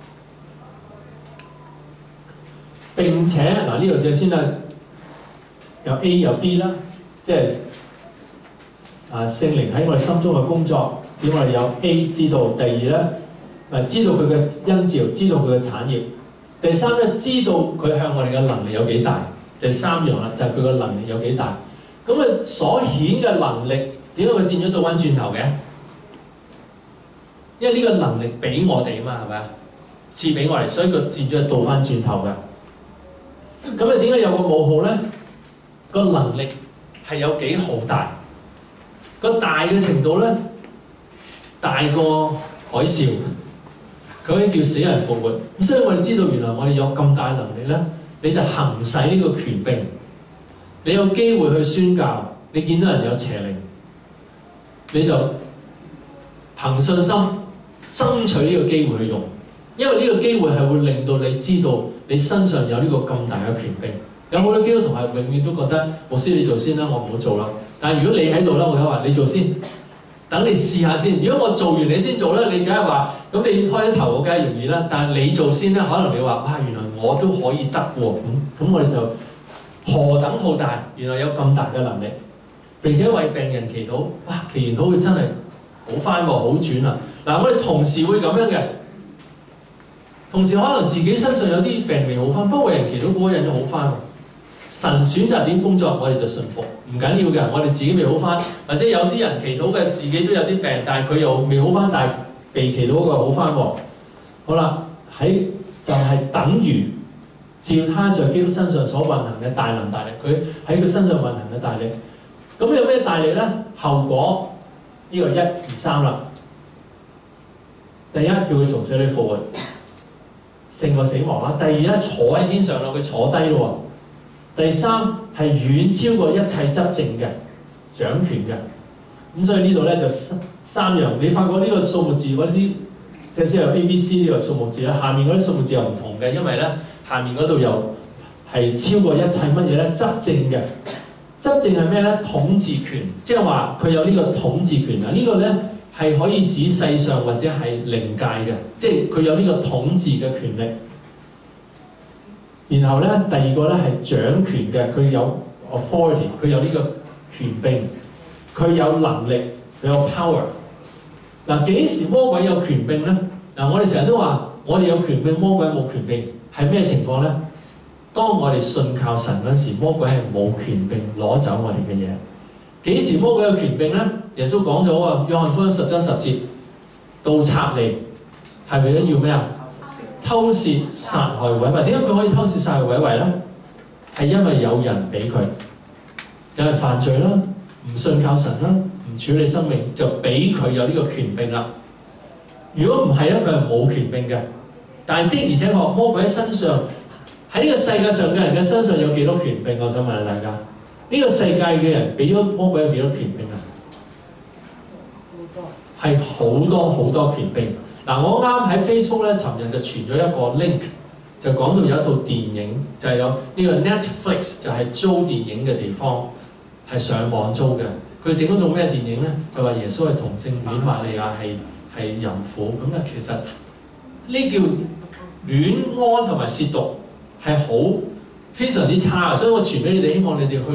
並且嗱呢度就先啦，有 A 有 B 啦，即係。啊！聖靈喺我哋心中嘅工作，使我哋有 A 知道；第二咧，誒知道佢嘅恩召，知道佢嘅產業；第三咧，知道佢向我哋嘅能力有幾大。第三樣啦，就係佢嘅能力有幾大。咁佢所顯嘅能力，點解佢轉咗倒翻轉頭嘅？因為呢個能力俾我哋啊嘛，係咪啊？賜俾我哋，所以佢轉咗倒翻轉頭嘅。咁你點解有個冒號咧？個能力係有幾好大？個大嘅程度咧，大過海嘯，佢可以叫死人復活。咁所以我哋知道，原來我哋有咁大能力咧，你就行使呢個權柄，你有機會去宣教， 你見到人有邪靈，你就憑信心爭取呢個機會去用，因為呢個機會係會令到你知道你身上有呢個咁大嘅權柄。有好多基督徒係永遠都覺得牧師你做先啦，我唔好做啦。但係如果你喺度啦，我梗係話你做先，等你試下先。如果我做完你先做咧，你梗係話咁你開頭我梗係容易啦。但係你做先咧，可能你話哇原來我都可以得喎，咁咁我哋就何等浩大，原來有咁大嘅能力，並且為病人祈禱，哇祈完禱佢真係好翻喎，好轉啊！嗱，我哋同時會咁樣嘅。同時可能自己身上有啲病未好翻，不過為人祈禱嗰個人就好翻喎。神選擇點工作，我哋就順服，唔緊要嘅。我哋自己未好翻，或者有啲人祈禱嘅自己都有啲病，但係佢又未好翻，但係被祈禱嗰個好翻喎。好啦，喺就係、是、等於照他在基督身上所運行嘅大能大力，佢喺佢身上運行嘅大力。咁有咩大力咧？後果呢、這個一二三啦。第一叫佢從死裏復活，勝過死亡啦。第二咧坐喺天上啦，佢坐低咯。第三係遠超過一切執政嘅掌權嘅。咁所以呢度咧就三三樣。你發覺呢個數目字嗰啲，即係有 A、B、C 呢個數目字咧，下面嗰啲數目字又唔同嘅，因為咧下面嗰度又係超過一切乜嘢咧？執政嘅。執政係咩咧？統治權，即係話佢有呢個統治權啊！呢個咧係可以指世上或者係靈界嘅，即係佢有呢個統治嘅權力。然後咧，第二個咧係掌權嘅，佢有 authority， 佢有呢個權柄，佢有能力，佢有 power。嗱，幾時魔鬼有權柄咧？嗱，我哋成日都話，我哋有權柄，魔鬼冇權柄，係咩情況咧？當我哋信靠神嗰時，魔鬼係冇權柄攞走我哋嘅嘢。幾時魔鬼有權柄咧？耶穌講咗啊，約翰福音十章十節，盜賊嚟係為咗要咩啊？偷竊、殺害、毀壞。點解佢可以偷竊、殺害、毀壞咧？係因為有人俾佢，有人犯罪啦，唔信靠神啦，唔處理生命，就俾佢有呢個權柄啦。如果唔係咧，佢係冇權柄嘅。但係的而且確，魔鬼喺身上，喺呢個世界上嘅人嘅身上有幾多權柄？我想問下大家，呢個世界嘅人俾咗魔鬼有幾多權柄啊？好多，係好多好多權柄。嗱，我啱喺 Facebook 咧，尋日就傳咗一個 link，就講到有一套電影，就係、是、有呢個 Netflix，就係租電影嘅地方，係上網租嘅。佢整嗰套咩電影咧？就話耶穌係同性戀，瑪利亞係係淫婦。咁咧，其實呢叫戀愛同埋褻瀆，係好非常之差啊！所以我傳俾你哋，希望你哋去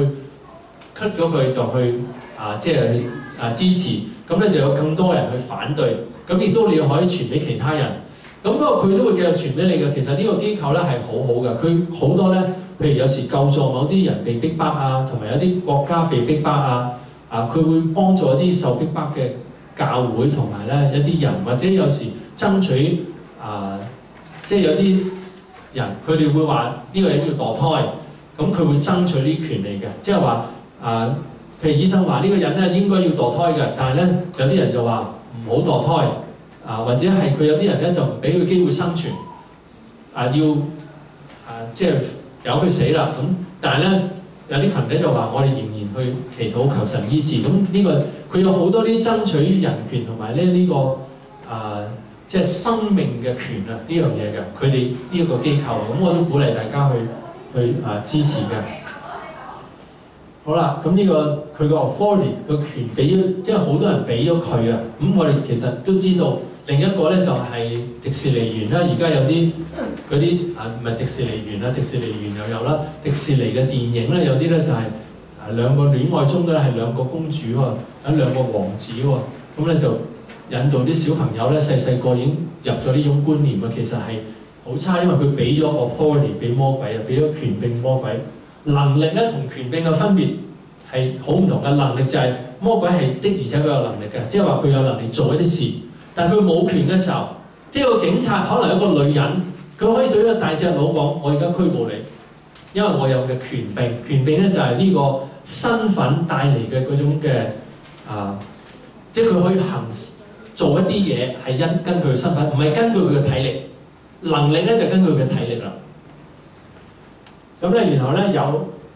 cut 咗佢，就去啊，即係啊支持。咁咧就有更多人去反對。咁亦都你可以傳俾其他人，咁不過佢都會繼續傳俾你嘅。其實呢個機構咧係好好嘅，佢好多咧，譬如有時救助某啲人被逼迫啊，同埋有啲國家被逼迫啊，啊佢會幫助一啲受逼迫嘅教會同埋咧一啲人，或者有時爭取啊，即係有啲人佢哋會話呢個人要墮胎，咁佢會爭取呢啲權利嘅，即係話啊，譬如醫生話呢個人咧應該要墮胎嘅，但係咧有啲人就話唔好墮胎啊，或者係佢有啲人咧就唔俾佢機會生存啊，要啊即係由佢死啦咁。但係咧有啲群體就話我哋仍然去祈禱求神醫治。咁呢個佢有好多啲爭取人權同埋咧呢個啊即係生命嘅權啊呢樣嘢嘅，佢哋呢一個機構，咁我都鼓勵大家去去啊支持嘅。好啦，咁呢個佢個 authority 個權俾咗，即係好多人俾咗佢啊。咁我哋其實都知道，另一個咧就係迪士尼園啦。而家有啲嗰啲啊，唔係迪士尼園啦，迪士尼園又有啦。迪士尼嘅電影咧，有啲咧就係啊兩個戀愛中嘅咧係兩個公主喎，有兩個王子喎。咁咧就引導啲小朋友咧細細個已經入咗呢種觀念啊。其實係好差，因為佢俾咗 authority 俾魔鬼啊，俾咗權柄魔鬼。能力咧同權柄嘅分別係好唔同嘅。能力就係魔鬼係的，而且佢有能力嘅，即係話佢有能力做一啲事。但係佢冇權嘅時候，即係個警察可能一個女人，佢可以對一個大隻佬講：我而家拘捕你，因為我有嘅權柄。權柄咧就係呢個身份帶嚟嘅嗰種嘅啊，即係佢可以行做一啲嘢係因根據身份，唔係根據佢嘅體力。能力咧就根據佢嘅體力啦。咁咧，然後咧有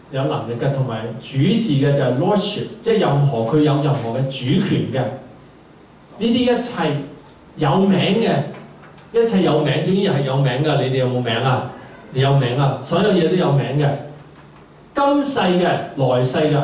有能力嘅，同埋主治嘅就係 lordship， 即係任何佢有任何嘅主權嘅。呢啲一切有名嘅，一切有名，總之係有名㗎。你哋有冇名啊？你有名啊！所有嘢都有名嘅。今世嘅、來世嘅，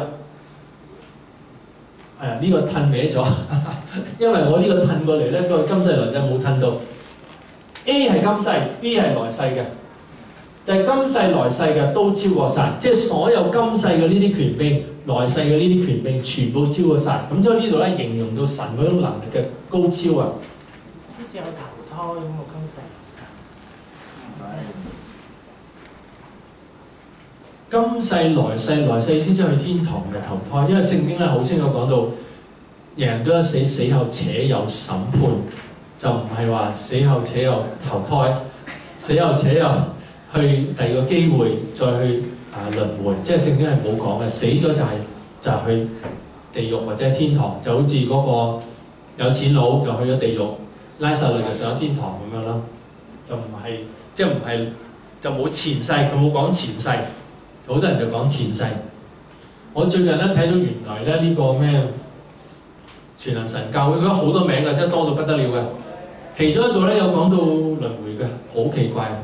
係啊，呢個褪歪咗，因為我呢個褪過嚟咧，個今世來世冇褪到。A 係今世 ，B 係來世嘅，就係、是、今世來世嘅都超過晒，即係所有今世嘅呢啲權柄、來世嘅呢啲權柄全部超過晒。咁所以呢度咧形容到神嗰種能力嘅高超啊！ 好似有投胎咁喎，今世來世。 今世來世來世意思即係去天堂嘅投胎，因為聖經咧好清楚講到，人人都一死，死後且有審判，就唔係話死後且有投胎，死後且有去第二個機會再去啊輪迴，即係聖經係冇講嘅，死咗就係、是、就係、是、去地獄或者天堂，就好似嗰個有錢佬就去咗地獄，拉撒路就上咗天堂咁樣咯，就唔係即係唔係就冇前世，佢冇講前世。好多人就講前世。我最近咧睇到原來咧呢個咩全能神教會，佢好多名嘅，真係多到不得了嘅。其中一度咧有講到輪迴嘅，好奇怪。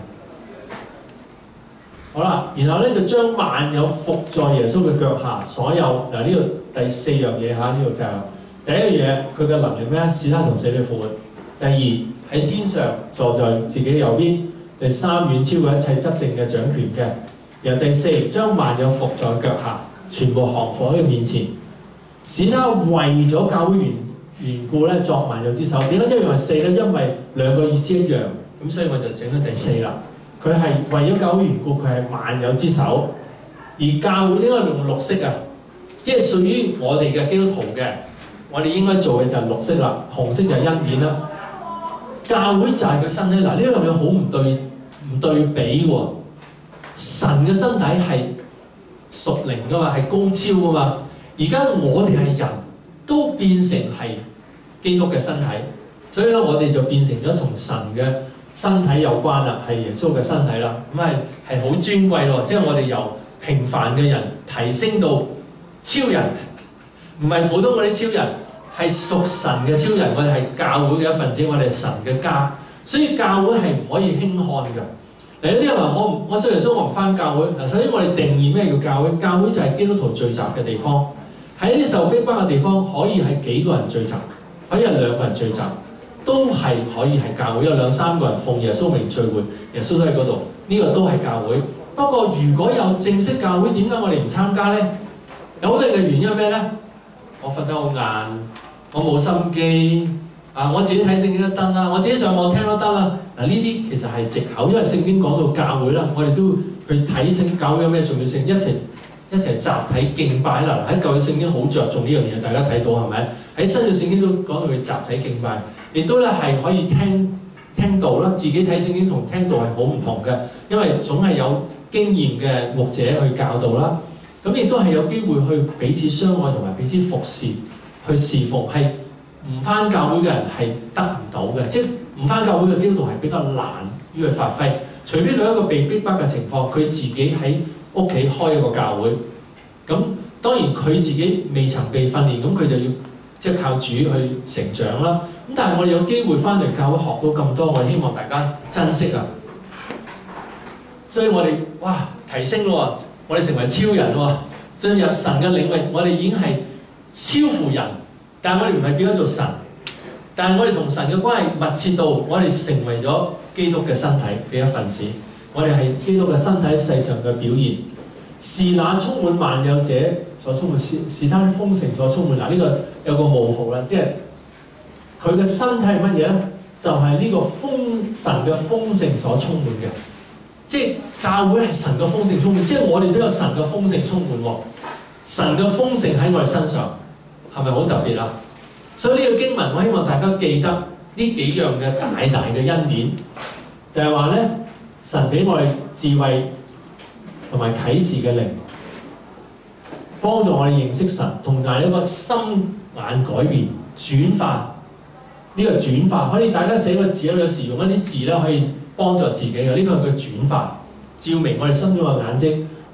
好啦，然後咧就將萬有伏在耶穌嘅腳下，所有嗱呢度第四樣嘢嚇，呢度就係第一樣嘢，佢嘅能力咩？使他從死裏復活。第二喺天上坐在自己右邊。第三遠超過一切執政嘅掌權嘅。然後第四，將萬有伏在腳下，全部降服喺佢面前，使他為咗教會緣緣故咧作萬有之首。點解一樣係四咧？因為兩個意思一樣，咁所以我就整咗第四啦。佢係為咗教會緣故，佢係萬有之首。而教會應該用綠色啊，即係屬於我哋嘅基督徒嘅，我哋應該做嘅就係綠色啦，紅色就係恩典啦。教會就係佢身體，嗱呢樣嘢好唔對唔對比喎。神嘅身體係屬靈噶嘛，係高超噶嘛。而家我哋係人都變成係基督嘅身體，所以咧我哋就變成咗同神嘅身體有關啦，係耶穌嘅身體啦。咁係係好尊貴咯，即係我哋由平凡嘅人提升到超人，唔係普通嗰啲超人，係屬神嘅超人。我哋係教會嘅一份子，我哋係神嘅家，所以教會係唔可以輕看㗎。嗱有啲人話我我信耶穌，我唔返教會。嗱首先我哋定義咩叫教會？教會就係基督徒聚集嘅地方，喺一啲受逼迫嘅地方，可以係幾個人聚集，可以係兩個人聚集，都係可以係教會。有兩三個人奉耶穌名聚會，耶穌都喺嗰度，呢、這個都係教會。不過如果有正式教會，點解我哋唔參加咧？有好多嘅原因係咩咧？我瞓得好晏，我冇心機。啊！我自己睇聖經都得啦，我自己上網聽都得啦。嗱，呢啲其實係藉口，因為聖經講到教會啦，我哋都去睇清教會有咩重要性，一齊一齊集體敬拜啦。喺舊約聖經好着重呢樣嘢，大家睇到係咪？喺新約聖經都講到佢集體敬拜，亦都咧係可以聽聽道啦。自己睇聖經同聽道係好唔同嘅，因為總係有經驗嘅牧者去教導啦。咁亦都係有機會去彼此相愛同埋彼此服侍，去侍奉係。唔返教會嘅人係得唔到嘅，即係唔返教會嘅基督徒係比較難於去發揮，除非佢一個被逼迫嘅情況，佢自己喺屋企開一個教會。咁當然佢自己未曾被訓練，咁佢就要即係靠主去成長啦。咁但係我哋有機會返嚟教會學到咁多，我哋希望大家珍惜啊！所以我哋哇提升咯，我哋成為超人喎，進入神嘅領域，我哋已經係超乎人。但係我哋唔係變咗做神，但係我哋同神嘅關係密切到，我哋成為咗基督嘅身體嘅一份子。我哋係基督嘅身體喺世上嘅表現，是那充滿萬有者所充滿，是是他豐盛所充滿。嗱，呢個有個冒號啦，即係佢嘅身體係乜嘢咧？就係、是、呢個豐神嘅豐盛所充滿嘅，即係教會係神嘅豐盛充滿，即係我哋都有神嘅豐盛充滿喎。神嘅豐盛喺我哋身上。係咪好特別啊？所以呢個經文，我希望大家記得呢幾樣嘅大大嘅恩典，就係話咧，神俾我哋智慧同埋啟示嘅靈，幫助我哋認識神，同埋一個心眼改變、轉化。呢、這個轉化可以大家寫個字咧，有時用一啲字咧可以幫助自己嘅。呢、這個係個轉化，照明我哋心中嘅眼睛，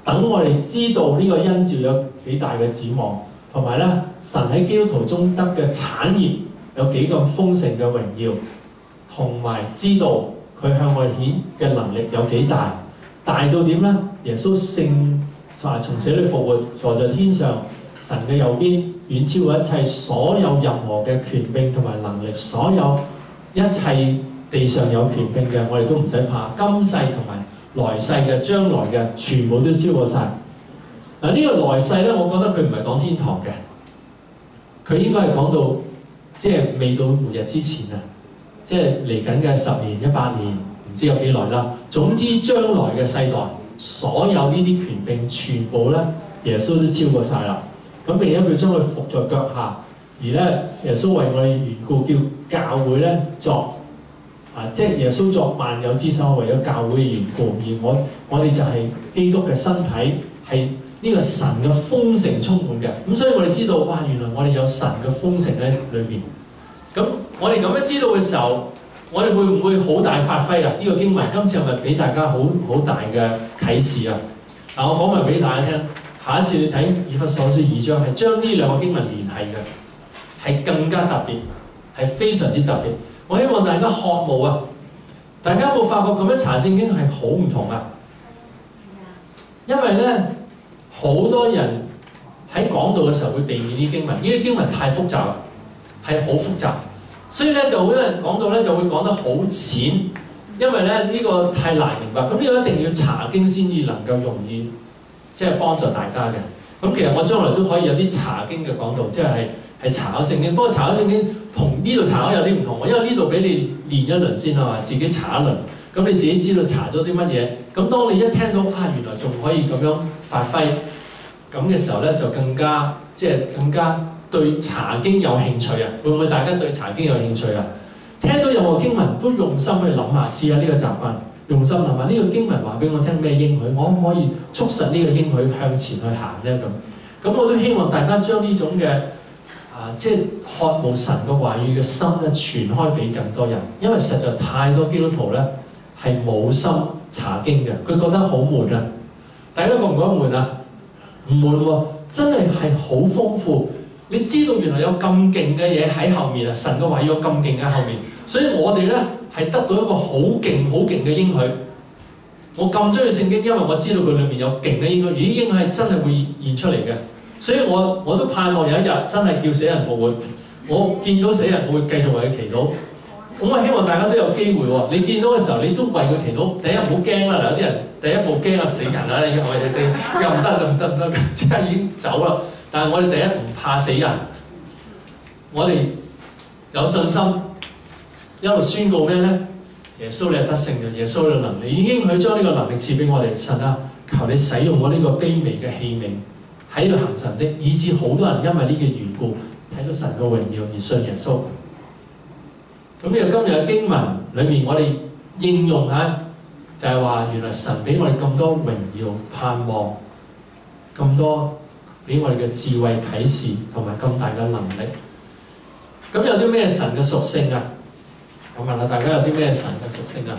等我哋知道呢個恩召有幾大嘅指望，同埋咧神喺基督徒中得嘅產業有幾咁豐盛嘅榮耀，同埋知道佢向我哋顯嘅能力有幾大，大到點咧？耶穌聖從從死裏復活，坐在天上，神嘅右邊，遠超過一切所有任何嘅權柄同埋能力，所有一切地上有權柄嘅，我哋都唔使怕。今世同埋來世嘅、將來嘅，全部都超過晒。嗱，呢個來世咧，我覺得佢唔係講天堂嘅，佢應該係講到即係未到末日之前啊，即係嚟緊嘅十年、一百年，唔知有幾耐啦。總之將來嘅世代，所有呢啲權柄全部咧，耶穌都超過晒啦。咁並且佢將佢伏在腳下，而咧耶穌為我哋緣故，叫教會咧作啊，即係耶穌作萬有之首，為咗教會嘅緣故，而我我哋就係基督嘅身體，係呢個神嘅豐盛充滿嘅。咁所以我哋知道，哇！原來我哋有神嘅豐盛喺裏邊。咁我哋咁樣知道嘅時候，我哋會唔會好大發揮啊？呢、這個經文今次係咪俾大家好好大嘅啟示啊？嗱，我講埋俾大家聽。下一次你睇以弗所書二章，係將呢兩個經文聯繫嘅，係更加特別，係非常之特別。我希望大家渴慕啊！大家有冇發覺咁樣查聖經係好唔同啊？因為咧，好多人喺講道嘅時候會避免呢啲經文，呢啲經文太複雜啦，係好複雜，所以咧就好多人講到咧就會講得好淺，因為咧呢個太難明白。咁呢個一定要查經先至能夠容易。即係幫助大家嘅。咁其實我將來都可以有啲查經嘅講道，即係係查考聖經。不過查考聖經同呢度查考有啲唔同喎，因為呢度俾你練一輪先啊嘛，自己查一輪。咁你自己知道查咗啲乜嘢。咁當你一聽到啊，原來仲可以咁樣發揮，咁嘅時候咧就更加即係更加對查經有興趣啊！會唔會大家對查經有興趣啊？聽到任何經文都用心去諗下，試下呢個習慣。用心諗下呢個經文話俾我聽咩應許，我可唔可以促實呢個應許向前去行咧？咁咁我都希望大家將呢種嘅啊，即係渴慕神嘅話語嘅心咧，傳開俾更多人。因為實在太多基督徒咧係冇心查經嘅，佢覺得好悶啊！大家覺唔覺得悶啊？唔悶喎，真係係好豐富。你知道原來有咁勁嘅嘢喺後面啊！神嘅話語有咁勁喺後面，所以我哋咧。係得到一個好勁、好勁嘅應許。我咁中意聖經，因為我知道佢裏面有勁嘅應許，而啲應許係真係會現出嚟嘅。所以我我都盼望有一日真係叫死人復活。我見到死人，我會繼續為佢祈禱。咁我希望大家都有機會喎。你見到嘅時候，你都為佢祈禱。第一唔好驚啦，有啲人第一步驚啊死人啦，已經我哋死又唔得，又唔得唔得，即係已經走啦。但係我哋第一唔怕死人，我哋有信心。一路宣告咩咧？耶穌你係得勝嘅，耶穌嘅能力已經去將呢個能力賜俾我哋。神啊，求你使用我呢個卑微嘅器皿喺度行神蹟，以致好多人因為呢個緣故睇到神嘅榮耀而信耶穌。咁呢個今日嘅經文裏面，我哋應用下就係話，原來神俾我哋咁多榮耀盼望，咁多俾我哋嘅智慧啟示同埋咁大嘅能力。咁有啲咩神嘅屬性啊？我問下大家有啲咩神嘅屬性啊？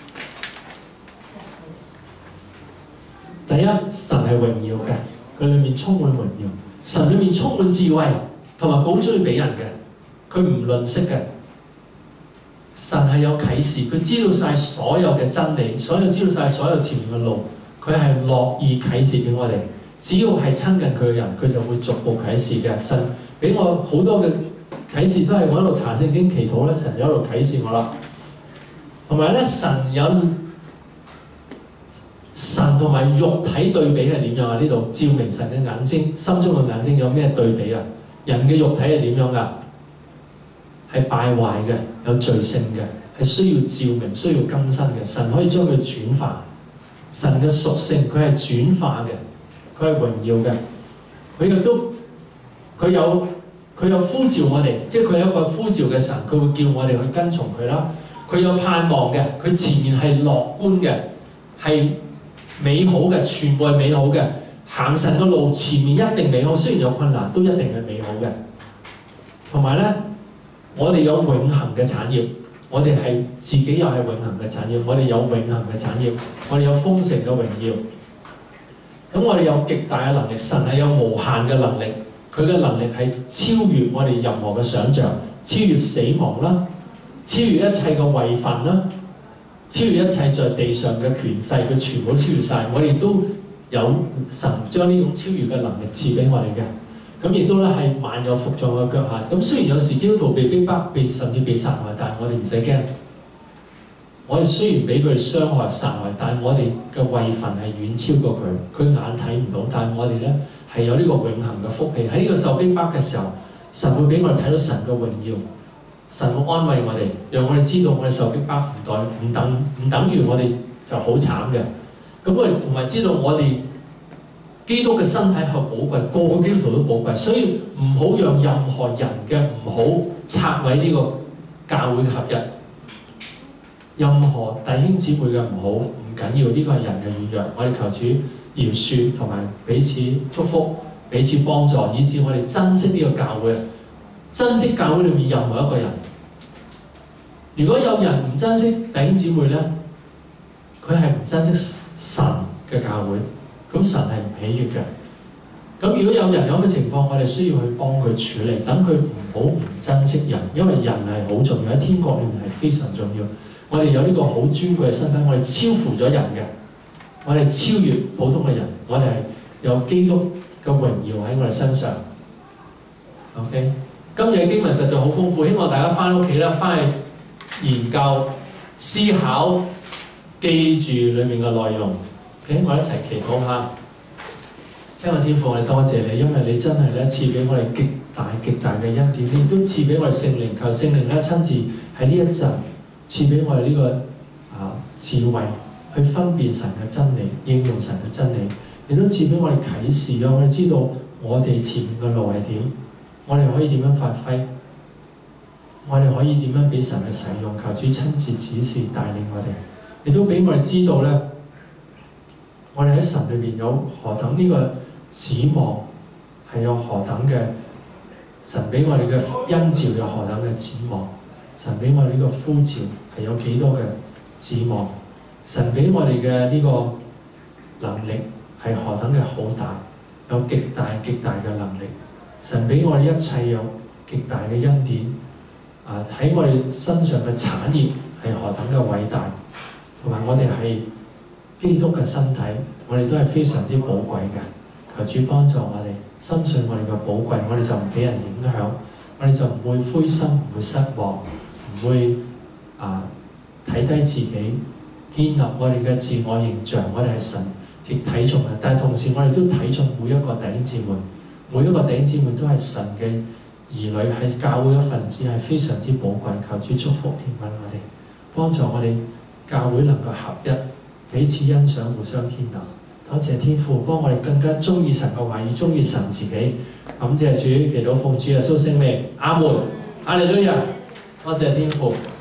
第一，神係榮耀嘅，佢裏面充滿榮耀。神裏面充滿智慧，同埋好中意俾人嘅，佢唔吝嗇嘅。神係有啟示，佢知道晒所有嘅真理，所有知道晒所有前面嘅路，佢係樂意啟示俾我哋。只要係親近佢嘅人，佢就會逐步啟示嘅。神俾我好多嘅啟示都係我喺度查聖經祈禱咧，神就喺度啟示我啦。同埋咧，神有神同埋肉體對比係點樣啊？呢度照明神嘅眼睛，心中嘅眼睛有咩對比啊？人嘅肉體係點樣㗎？係敗壞嘅，有罪性嘅，係需要照明、需要更新嘅。神可以將佢轉化，神嘅屬性佢係轉化嘅，佢係榮耀嘅，佢亦都佢有。佢有呼召我哋，即係佢有一個呼召嘅神，佢會叫我哋去跟從佢啦。佢有盼望嘅，佢前面係樂觀嘅，係美好嘅，全部係美好嘅。行神嘅路前面一定美好，雖然有困難，都一定係美好嘅。同埋咧，我哋有永恆嘅產業，我哋係自己又係永恆嘅產業，我哋有永恆嘅產業，我哋有豐盛嘅榮耀。 咁我哋有極大嘅能力，神係有無限嘅能力，佢嘅能力係超越我哋任何嘅想像，超越死亡啦，超越一切嘅位份啦，超越一切在地上嘅權勢，佢全部都超越晒。我哋都有神將呢種超越嘅能力賜俾我哋嘅。咁亦都咧係萬有伏在我嘅腳下。咁雖然有時基督徒被逼迫、被甚至被殺害，但係我哋唔使驚。我哋雖然俾佢哋傷害、殺害，但係我哋嘅位份係遠超過佢。佢眼睇唔到，但係我哋咧係有呢個永恆嘅福氣。喺呢個受逼迫嘅時候，神會俾我哋睇到神嘅榮耀，神會安慰我哋，讓我哋知道我哋受逼迫唔代唔等唔等於我哋就好慘嘅。咁我哋同埋知道我哋基督嘅身體係寶貴，個個基督徒都寶貴，所以唔好讓任何人嘅唔好拆毀呢個教會嘅合一。任何弟兄姊妹嘅唔好唔緊要，呢個係人嘅軟弱。我哋求主饒恕同埋彼此祝福、彼此幫助，以致我哋珍惜呢個教會，珍惜教會裏面任何一個人。如果有人唔珍惜弟兄姊妹咧，佢係唔珍惜神嘅教會，咁神係唔喜悅嘅。咁如果有人有咁嘅情況，我哋需要去幫佢處理，等佢唔好唔珍惜人，因為人係好重要，喺天國裏面係非常重要。我哋有呢個好尊貴嘅身份，我哋超乎咗人嘅，我哋超越普通嘅人，我哋係有基督嘅榮耀喺我哋身上。OK， 今日嘅經文實在好豐富，希望大家翻屋企啦，翻去研究、思考、記住裡面嘅內容。OK， 我哋一齊祈禱下。親愛天父，我哋多謝你，因為你真係咧賜俾我哋極大極大嘅恩典，你都賜俾我哋聖靈，求聖靈咧親自喺呢一陣賜俾我哋呢、這個啊智慧，去分辨神嘅真理，應用神嘅真理。亦都賜俾我哋啟示，讓我哋知道我哋前面嘅路係點，我哋可以點樣發揮，我哋可以點樣俾神嘅使用。求主親自指示帶領我哋，亦都俾我哋知道咧，我哋喺神裏邊有何等呢個指望，係有何等嘅神俾我哋嘅恩召，有何等嘅指望。神俾我哋呢個呼召係有幾多嘅指望？神俾我哋嘅呢個能力係何等嘅好大，有極大極大嘅能力。神俾我哋一切有極大嘅恩典，啊喺我哋身上嘅產業係何等嘅偉大，同埋我哋係基督嘅身體，我哋都係非常之寶貴嘅。求主幫助我哋，深信我哋嘅寶貴，我哋就唔俾人影響，我哋就唔會灰心，唔會失望。唔會啊睇低自己，建立我哋嘅自我形象。我哋係神亦睇重嘅，但係同時我哋都睇重每一個弟兄姊妹，每一個弟兄姊妹都係神嘅兒女，係教會一份子，係非常之寶貴。求主祝福憐憫我哋，幫助我哋教會能夠合一，彼此欣賞，互相建立。多謝天父，幫我哋更加鍾意神嘅話語，鍾意神自己。感謝主，祈禱奉主耶穌聖名，阿門。哈利路亞。多謝天父。